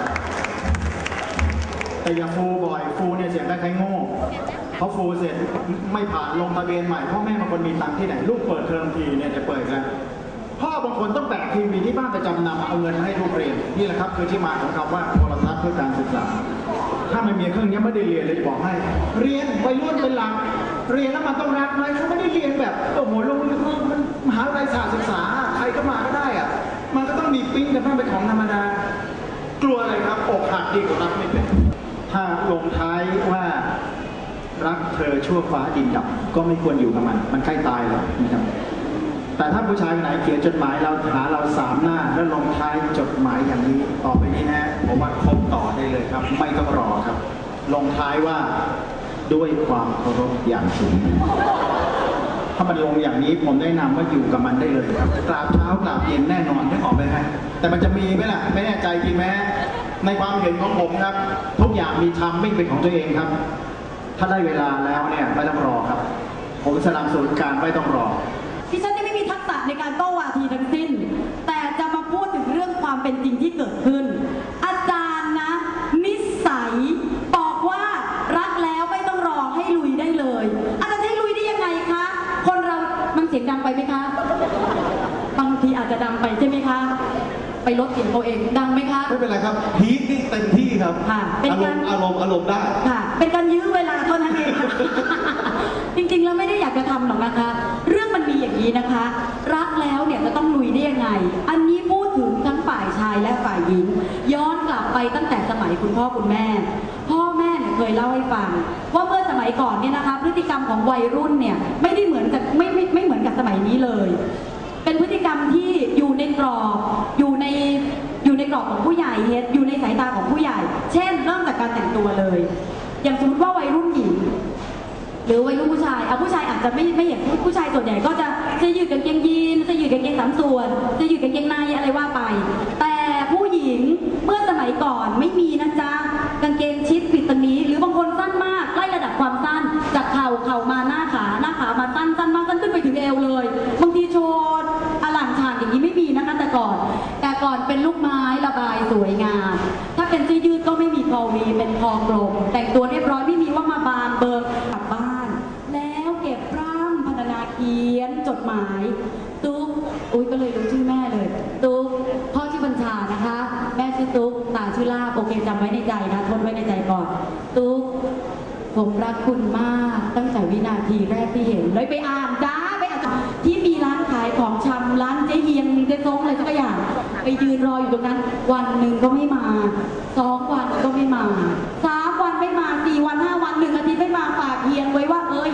แต่อย่าฟูบ่อยฟูเนี่ยเสียงคล้ายๆโง่เพราะฟูเสร็จไม่ผ่านลงทะเบียนใหม่พ่อแม่บางคนมีตังค์ที่ไหนลูกเปิดเทอมทีเนี่ยจะเปิดกันพ่อบางคนต้องแบกทีวีที่บ้านไปจำนำเอาเงินมาให้ลูกเรียนนี่แหละครับคือที่มาของคำว่าโทรทัศน์เพื่อการศึกษาถ้าไม่มีเครื่องนี้ไม่ได้เรียนเลยจะบอกให้เรียนวัยรุ่นเป็นหลักเรียนแล้วมันต้องรักไหมเขาไม่ได้เรียนแบบโอ้โหลงมันมหาวิทยาลัยศึกษาใครก็มาก็ได้อะมันก็ต้องมีปิ๊งกันบ้างเป็นของธรรมดากลัวอะไรครับอกหักดีกว่ารักไม่เป็นถ้าลงท้ายว่ารักเธอชั่วฟ้าดินดำก็ไม่ควรอยู่กับมันใกล้ตายแล้วนะครับแต่ถ้าผู้ชายคนไหนเขียนจดหมายเราหาเรา3 หน้าแล้วลงท้ายจดหมายอย่างนี้ต่อไปนี้นะผมว่าคบต่อได้เลยครับไม่ต้องรอครับลงท้ายว่าด้วยความเคารพอย่างสูงถ้ามันลงอย่างนี้ผมแนะนำว่าอยู่กับมันได้เลยครับกราบเช้ากราบเย็นแน่นอนได้ออกไปไหมแต่มันจะมีไหมล่ะไม่แน่ใจจริงไหมในความเห็นของผมครับทุกอย่างมีทำไม่เป็นของตัวเองครับถ้าได้เวลาแล้วเนี่ยไม่ต้องรอครับผมสนับสนุนการไม่ต้องรอดิฉันไม่มีทักษะในการโต้วาทีทั้งสิ้นแต่จะมาพูดถึงเรื่องความเป็นจริงที่เกิดขึ้นอาจารย์นะนิสัยบอกว่ารักแล้วไม่ต้องรอให้ลุยได้เลยอาจารย์ให้ลุยได้ยังไงคะคนเรามันเสียงดังไปไหมคะบางทีอาจจะดังไปใช่ไหมคะไปลดเสียงตัวเองดังไหมคะไม่เป็นไรครับพีคนี่เต็มที่ครับเป็นการอารมณ์ได้ค่ะเป็นการยื้อเวลาเท่านั้นเองจริงๆแล้วไม่ได้อยากจะทำหรอกนะคะเรื่องมันมีอย่างนี้นะคะรักแล้วเนี่ยจะต้องลุยได้ยังไงอันนี้พูดถึงทั้งฝ่ายชายและฝ่ายหญิงย้อนกลับไปตั้งแต่สมัยคุณพ่อคุณแม่พ่อแม่เนี่ยเคยเล่าให้ฟังว่าเมื่อสมัยก่อนเนี่ยนะคะพฤติกรรมของวัยรุ่นเนี่ยไม่ได้เหมือนกับไม่เหมือนกับสมัยนี้เลยเป็นพฤติกรรมที่อยู่ในกรอบอยู่ในกรอบของผู้ใหญ่อยู่ในสายตาของผู้ใหญ่เช่นเริ่มจากการแต่งตัวเลยอย่างสมมติว่าวัยรุ่นหญิงหรือวัยรุ่นผู้ชายผู้ชายอาจจะไม่อย่างผู้ชายส่วนใหญ่ก็จะเสื้อยืดกางเกงยีนเสื้อยืดกางเกง3 ส่วนเสื้อยืดกางเกงในอะไรว่าไปแต่ผู้หญิงเมื่อสมัยก่อนไม่มีนะจ๊ะกางเกงชิดปิดตรงนี้หรือบางคนสั้นมากไล่ระดับความสั้นจากเข่ามาหน้าขามาสั้นมากสั้นขึ้นไปถึงเอวเลยบางทีโชว์อลังฉากอย่างนี้ไม่มีนะคะแต่ก่อนเป็นลูกไม้ระบายสวยงามถ้าเป็นเสื้อยืดก็ไม่มีคอวีเป็นคอกลมแต่งตัวเรียบร้อยไม่มีว่ามาบานเบิกกลับบ้านแล้วเก็บร่ำพรรณนาเขียนจดหมายตุ๊กก็เลยรู้ชื่อแม่เลยตุ๊กพ่อชื่อบัญชานะคะแม่ชื่อตุ๊กตาชื่อลาบโอเคจำไว้ในใจนะทนไว้ในใจก่อนตุ๊กผมรักคุณมากตั้งแต่วินาทีแรกที่เห็นเลยไปอ่านจ้าไปอ่านที่มีร้านขายของชำร้านเจ๊เฮียงเจ๊ส้มอะไรสักอย่างไปยืนรออยู่ตรงนั้นวันหนึ่งก็ไม่มา2 วันก็ไม่มา3 วันไม่มา4 วัน5 วัน1 อาทิตย์ไม่มาฝากเฮียงไว้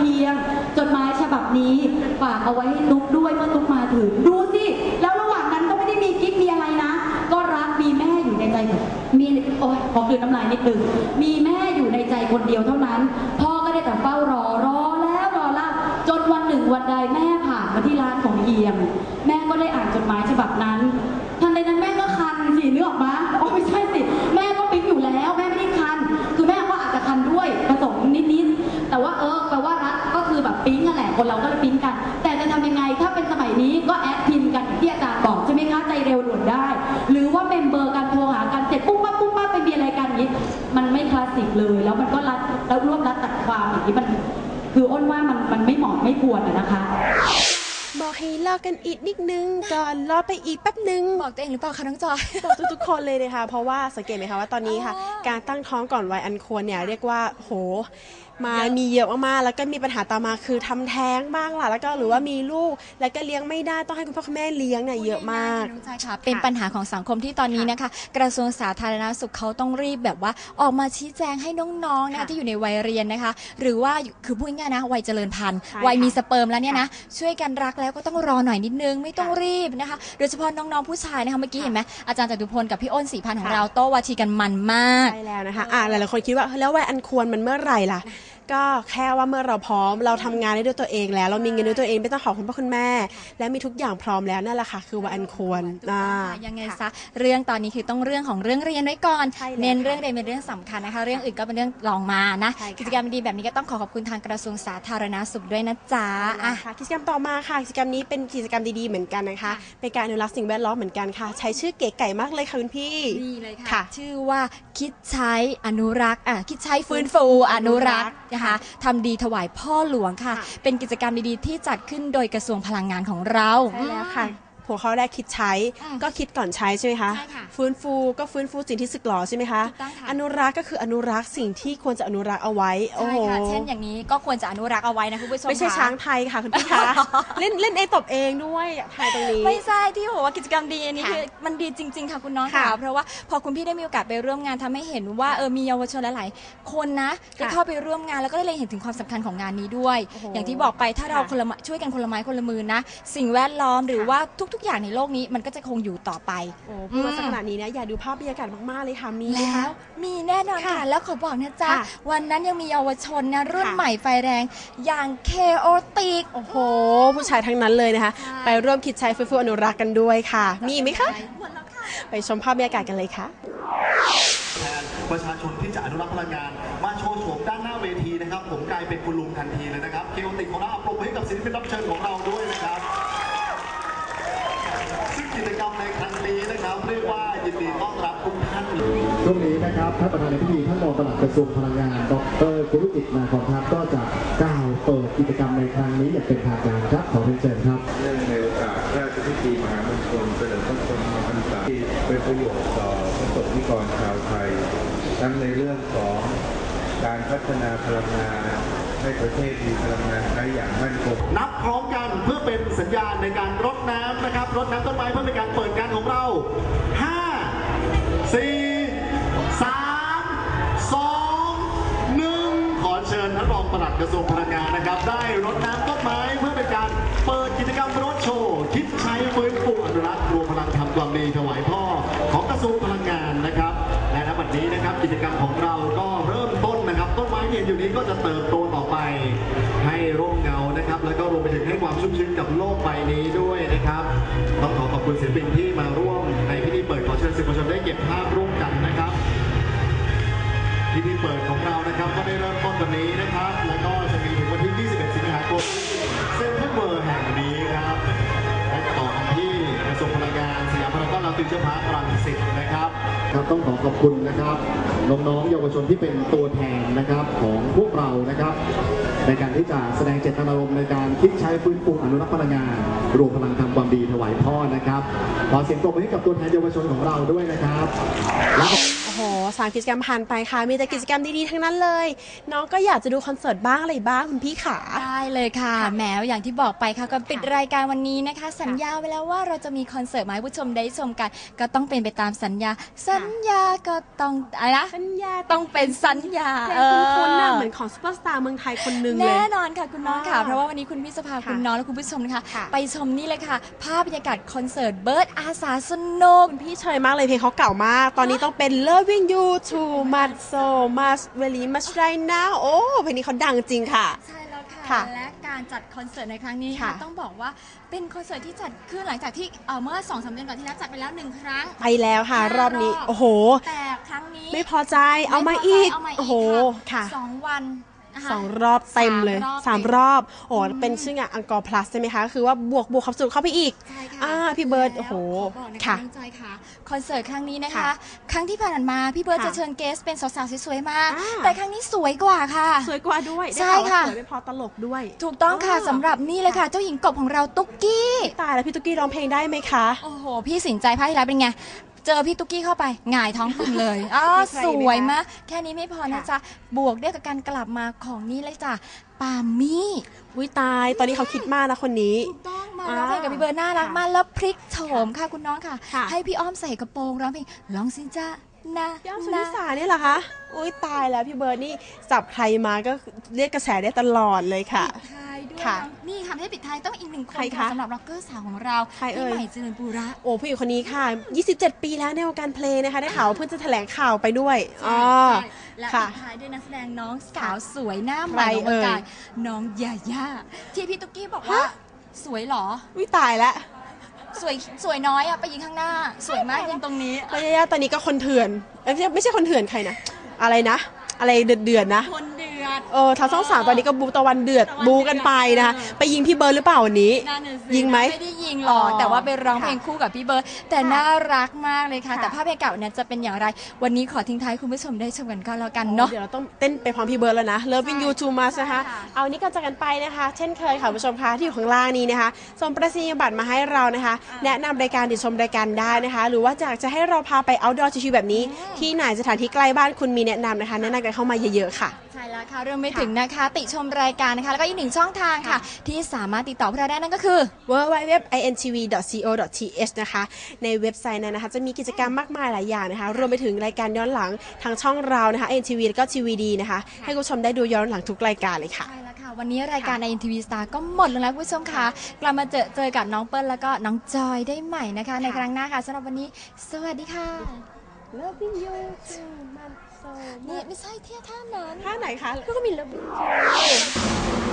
เฮียงจดหมายฉบับนี้ฝากเอาไว้ให้ตุ๊กด้วยเมื่อตุ๊กมาถึงดูสิแล้วระหว่างนั้นก็ไม่ได้มีกิ๊กมีอะไรนะก็รักมีแม่อยู่ในใจมีโอ๊ยขอคืนน้ำลายนิดนึงมีแม่อยู่ในใจคนเดียวเท่านั้นพ่อก็ได้แต่เฝ้ารอแล้วรอเล่าจนวันหนึ่งวันใดแม่ผ่านมาที่ร้านของเฮียงแม่ก็ได้อ่านจดหมายฉบับนั้นทันใดนั้นแม่ก็คันสินึกออกมาอ๋อไม่ใช่สิแม่ก็ปิ๊งอยู่แล้วแม่ไม่ได้คันคือแม่ก็อาจจะคันด้วยผสมนิดแต่ว่าแปลว่ารักก็คือแบบปิ๊งนั่นแหละคนเราก็เลยปิ๊งกันแต่จะทำยังไงถ้าเป็นสมัยนี้ก็แอดพินกันที่อาจารย์บอกใช่ไหมคะใจเร็วด่วนได้หรือว่าเมมเบอร์กันโทรหากันเสร็จปุ๊บปั๊บไปมีอะไรกันอย่างนี้มันไม่คลาสสิกเลยแล้วมันก็รัดแล้วรวบรัดตัดความอย่างนี้มันคืออ้นว่ามันไม่เหมาะไม่ควรนะคะบอกให้รอกันอีกนิดนึงก่อนรอไปอีกแป๊บนึงบอกตัวเองหรือเปล่าคะน้องจอยบอกทุกๆคนเลยนะคะเพราะว่าสังเกตไหมคะว่าตอนนี้ค่ะการตั้งท้องก่อนวัยอันควรเนี่ยเรียกว่าโหมีเยอะมากๆแล้วก็มีปัญหาตามมาคือทำแท้งบ้างล่ะแล้วก็หรือว่ามีลูกแล้วก็เลี้ยงไม่ได้ต้องให้คุณพ่อคุณแม่เลี้ยงเนี่ยเยอะมากใช่ค่ะเป็นปัญหาของสังคมที่ตอนนี้นะคะกระทรวงสาธารณสุขเขาต้องรีบแบบว่าออกมาชี้แจงให้น้องๆนะคะที่อยู่ในวัยเรียนนะคะหรือว่าคือพูดง่ายๆนะวัยเจริญพันธุ์วัยมีสเปิร์มแล้วเนี่ยนะช่วยกันรักแล้วก็ต้องรอหน่อยนิดนึงไม่ต้องรีบนะคะโดยเฉพาะน้องๆผู้ชายนะคะเมื่อกี้เห็นไหมอาจารย์จตุพลกับพี่อ้น4,000ของเราโต้วาทีกันมันมากใช่แล้วนะคะหลายๆคนคิดว่าแล้ววัยอันควรมันเมื่อไหร่ล่ะก็แค่ว่าเมื่อเราพร้อมเราทำงานได้ด้วยตัวเองแล้วเรามีเงินด้วยตัวเองไม่ต้องขอคุณพ่อคุณแม่และมีทุกอย่างพร้อมแล้วนั่นแหละค่ะคือวัยอันควรยังไงซะเรื่องตอนนี้คือต้องเรื่องของเรื่องเรียนไว้ก่อนเน้นเรื่องเรียนเป็นเรื่องสำคัญนะคะเรื่องอื่นก็เป็นเรื่องรองมานะกิจกรรมดีแบบนี้ก็ต้องขอบคุณทางกระทรวงสาธารณสุขด้วยนะจ๊ะกิจกรรมต่อมาค่ะกิจกรรมนี้เป็นกิจกรรมดีๆเหมือนกันนะคะเป็นการอนุรักษ์สิ่งแวดล้อมเหมือนกันค่ะใช้ชื่อเก๋ไก่มากเลยค่ะคุณพี่นี่เลยค่ะชื่อว่าคิดใช้อนุรักษ์คิดใช้ฟื้นฟูอนุรักษ์นะคะทำดีถวายพ่อหลวงค่ะเป็นกิจกรรมดีๆที่จัดขึ้นโดยกระทรวงพลังงานของเราใช่แล้วค่ะหัวข้อแรกคิดใช้ก็คิดก่อนใช้ใช่ไหมคะฟื้นฟูก็ฟื้นฟูสิ่งที่สึกหรอใช่ไหมคะอนุรักษ์ก็คืออนุรักษ์สิ่งที่ควรจะอนุรักษ์เอาไว้ใช่ค่ะเช่นอย่างนี้ก็ควรจะอนุรักษ์เอาไว้นะคุณผู้ชมไม่ใช่ช้างไทยค่ะคุณพี่คะเล่นเองตบเองด้วยไทยตรงนี้ไม่ใช่ที่บอกว่ากิจกรรมดีอันนี้คือมันดีจริงๆค่ะคุณน้องค่ะเพราะว่าพอคุณพี่ได้มีโอกาสไปร่วมงานทำให้เห็นว่ามีเยาวชนหลายๆคนนะได้เข้าไปร่วมงานแล้วก็ได้เล็งเห็นถึงความสำคัญของงานนี้ด้วยอย่างที่บอกไปถ้าเราช่วยกันคนละไม้คนละมือนะสิ่งแวดล้อมหรือว่าทุกๆอย่างในโลกนี้มันก็จะคงอยู่ต่อไปพูดขนาดนี้นะอยากดูภาพบรรยากาศมากๆเลยค่ะมีแล้วมีแน่นอนค่ะแล้วขอบอกนะจ๊ะวันนั้นยังมีเยาวชนนะรุ่นใหม่ไฟแรงอย่างเคโอติกโอ้โหผู้ชายทั้งนั้นเลยนะคะไปร่วมคิดใช้ฟื้นฟูอนุรักษ์กันด้วยค่ะมีไหมคะไปชมภาพบรรยากาศกันเลยค่ะแทนประชาชนที่จะอนุรักษ์พลังงานมาโชว์โฉมด้านหน้าเวทีนะครับผมกลายเป็นคุณลุงทันทีเลยนะครับเคโอติกของเราปรบมือให้กับศิลปินรับเชิญของเราด้วยนะครับซึ่งกิจกรรมในครั้งนี้นะครับเรียกว่ายินดีต้อนรับทุกท่านช่วงนี้นะครับท่านประธานในพิธีท่านรองปลัดกระทรวงพลังงานดร.กุรุจิตนาคอนทัพก็จะกล่าวเปิดกิจกรรมในครั้งนี้อย่างเป็นทางการครับขอเรียนเชิญครับเนื่องในโอกาสราชพิธีมหามงคลเฉลิมพระชนมพรรษาที่เป็นประโยชน์ต่อพระสงฆ์นิกรชาวไทยทั้งในเรื่องของการพัฒนาพลังงานให้ประเทศมีพลังงานใช้อย่างมั่นคงนับพร้อมกันเพื่อเป็นสัญญาณในการรดน้ำนะครับรดน้ำต้นไม้เพื่อเป็นการเปิดงานของเรา5 4 3 2 1ขอเชิญท่านรองปลัดกระทรวงพลังงานนะครับได้รดน้ำต้นไม้เพื่อเป็นการเปิดกิจกรรมรถโชว์คิดใช้ฟื้นฟูอนุรักษ์รวมพลังทำความดีถวายพ่อของกระทรวงพลังงานนะครับและณบัดนี้นะครับกิจกรรมของเราก็เริ่มต้นนะครับต้นไม้ที่เห็นอยู่นี้ก็จะเติบโตต่อไปให้ร่มเงานะครับแล้วก็รวมไปถึงให้ความชุ่มชื้นกับโลกใบนี้ด้วยนะครับต้องขอบคุณศิลปินที่มาร่วมในพิธีเปิดขอเชิญสื่อมวลชนได้เก็บภาพร่วมกันนะครับพิธีเปิดของเรานะครับก็ได้เริ่มต้นวันนี้นะครับแล้วก็จะมีถึงวันที่ 21 สิงหาคมเซ็นทรัลเวิลด์แห่งนี้ครับและต่อกันที่กระทรวงพลังงานสยามพารากอนรังสิตพาร์ครังสิตนะครับครับต้องขอบคุณนะครับน้องๆเยาวชนที่เป็นตัวแทนนะครับของพวกเรานะครับในการที่จะแสดงเจตนารมณ์ในการคิดใช้ฟื้นฟูอนุรักษ์พลังงานรวมพลังทำความดีถวายพ่อนะครับขอเสียงปรบมือให้กับตัวแทนเยาวชนของเราด้วยนะครับโอ้โห3 กิจกรรมผ่านไปค่ะมีแต่กิจกรรมดีๆทั้งนั้นเลยน้องก็อยากจะดูคอนเสิร์ตบ้างอะไรบ้างคุณพี่ขาได้เลยค่ะแหมอย่างที่บอกไปค่ะก็ปิดรายการวันนี้นะคะสัญญาไว้แล้วว่าเราจะมีคอนเสิร์ตมาให้ผู้ชมได้ชมกันก็ต้องเป็นไปตามสัญญาก็ต้องอะไรนะสัญญาต้องเป็นสัญญาคุณเหมือนของซุปเปอร์สตาร์เมืองไทยคนหนึ่งเลยแน่นอนค่ะคุณน้องค่ะเพราะว่าวันนี้คุณพี่จะพาคุณน้องและคุณผู้ชมนะคะไปชมนี่เลยค่ะภาพบรรยากาศคอนเสิร์ตเบิร์ดอาสาสนุกพี่เชยมากเลยเพลงเขาเก่ามากตอนนี้ต้องเป็น Loving You Too Much So Much Very Much Right Now โอ้เพลงนี้เขาดังจริงค่ะใช่แล้วค่ะและการจัดคอนเสิร์ตในครั้งนี้ค่ะต้องบอกว่าเป็นคอนเสิร์ตที่จัดขึ้นหลังจากที่เมื่อ 2-3 เดือนก่อนที่แล้วจัดไปแล้ว1ครั้งไปแล้วค่ะรอบนี้โอ้โหแต่ครั้งนี้ไม่พอใจเอามาอีกโอ้โหค่ะ 2 วัน 2 รอบเต็มเลย3 รอบโอ้เป็นชื่องานอังกอร์พลัสใช่ไหมคะคือว่าบวกความสุขเข้าไปอีกพี่เบิร์ดโอ้โหค่ะคอนเสิร์ตครั้งนี้นะคะครั้งที่ผ่านมาพี่เบิร์ดจะเชิญเกสเป็นสาวๆสวยๆมาแต่ครั้งนี้สวยกว่าค่ะสวยกว่าด้วยใช่ค่ะสวยไม่พอตลกด้วยถูกต้องค่ะสำหรับนี่เลยค่ะเจ้าหญิงกบของเราตุ๊กกี้ตายแล้วพี่ตุ๊กกี้ร้องเพลงได้ไหมคะโอ้โหพี่สินใจภาคที่แล้วเป็นไงเจอพี่ตุ๊กกี้เข้าไปหงายท้องคุณเลยสวยมากแค่นี้ไม่พอนะจ๊ะบวกด้วยกับการกลับมาของนี่เลยจ้ะปามี่วิตายตอนนี้เขาคิดมากนะคนนี้ถูกต้องมาร้องเพลงกับพี่เบิร์ดน่ารักมากแล้วพลิกโฉมค่ะคุณน้องค่ะให้พี่อ้อมใส่กระโปรงร้องเพลงลองสิจ้าพี่อ้อมสุนิสาเนี่ยเหรอคะอุ้ยตายแล้วพี่เบิร์ดนี่จับใครมาก็เรียกกระแสได้ตลอดเลยค่ะปิดท้ายด้วยนี่ค่ะให้ปิดท้ายต้องอีก1 คนค่ะสำหรับร็อกเกอร์สาวของเราพี่ใหม่เจริญปุระโอ้ผู้หญิงคนนี้ค่ะ27 ปีแล้วในวงการเพลงนะคะได้ข่าวเพิ่งจะแถลงข่าวไปด้วยและปิดท้ายด้วยนักแสดงน้องสาวสวยหน้าใหม่ของวงการน้องยาย่าที่พี่ตุ๊กกี้บอกว่าสวยหรอวิตายแล้วสวยน้อยอะไปยิงข้างหน้าสวยมากยิงตรงนี้ยาย่าตอนนี้ก็คนเถื่อนไม่ใช่คนเถื่อนใครนะอะไรนะอะไรเดือดนะคนเดือดทางช่อง3ตอนนี้ก็บูตะวันเดือดบูกันไปนะคะไปยิงพี่เบิร์ดหรือเปล่าวันนี้ยิงไหมไม่ได้ยิงหรอกแต่ว่าไปร้องเพลงคู่กับพี่เบิร์ดแต่น่ารักมากเลยค่ะแต่ภาพเพลงเก่าเนี่ยจะเป็นอย่างไรวันนี้ขอทิ้งท้ายคุณผู้ชมได้ชมกันก็แล้วกันเนาะเดี๋ยวเราต้องเต้นไปพร้อมพี่เบิร์ดแล้วนะ Loving You Too Much นะคะเอานี้ก็จากกันไปนะคะเช่นเคยค่ะผู้ชมคะที่อยู่ข้างล่างนี้นะคะส่งประสิทธิบัตรมาให้เรานะคะแนะนำรายการติดชมรายการได้นะคะหรือว่าอยากจะให้เราพาไป outdoor ชิวๆแบบนี้ที่ไหนสถานที่ใกล้บ้านคุณมีแนะนำนะคะแนะนำกันเข้ามาเยอะๆค่ะใช่แล้วค่ะรวมไปถึงนะคะติชมรายการนะคะแล้วก็อีก1 ช่องทางค่ะที่สามารถติดต่อพวกเราได้นั่นก็คือ www.intv.co.th นะคะในเว็บไซต์นั้นนะคะจะมีกิจกรรมมากมายหลายอย่างนะคะรวมไปถึงรายการย้อนหลังทางช่องเรานะคะ INTV แล้วก็ TVD นะคะให้คุณผู้ชมได้ดูย้อนหลังทุกรายการเลยค่ะใช่แล้วค่ะวันนี้รายการใน INTV Star ก็หมดลงแล้วคุณผู้ชมค่ะกลับมาเจอกับน้องเปิ้ลแล้วก็น้องจอยได้ใหม่นะคะในครั้งหน้าค่ะสำหรับวันนี้สวัสดีค่ะ Loving You Too Much นี่ไม่ใช่ท่านั้นท่าไหนคะก็มี Loving You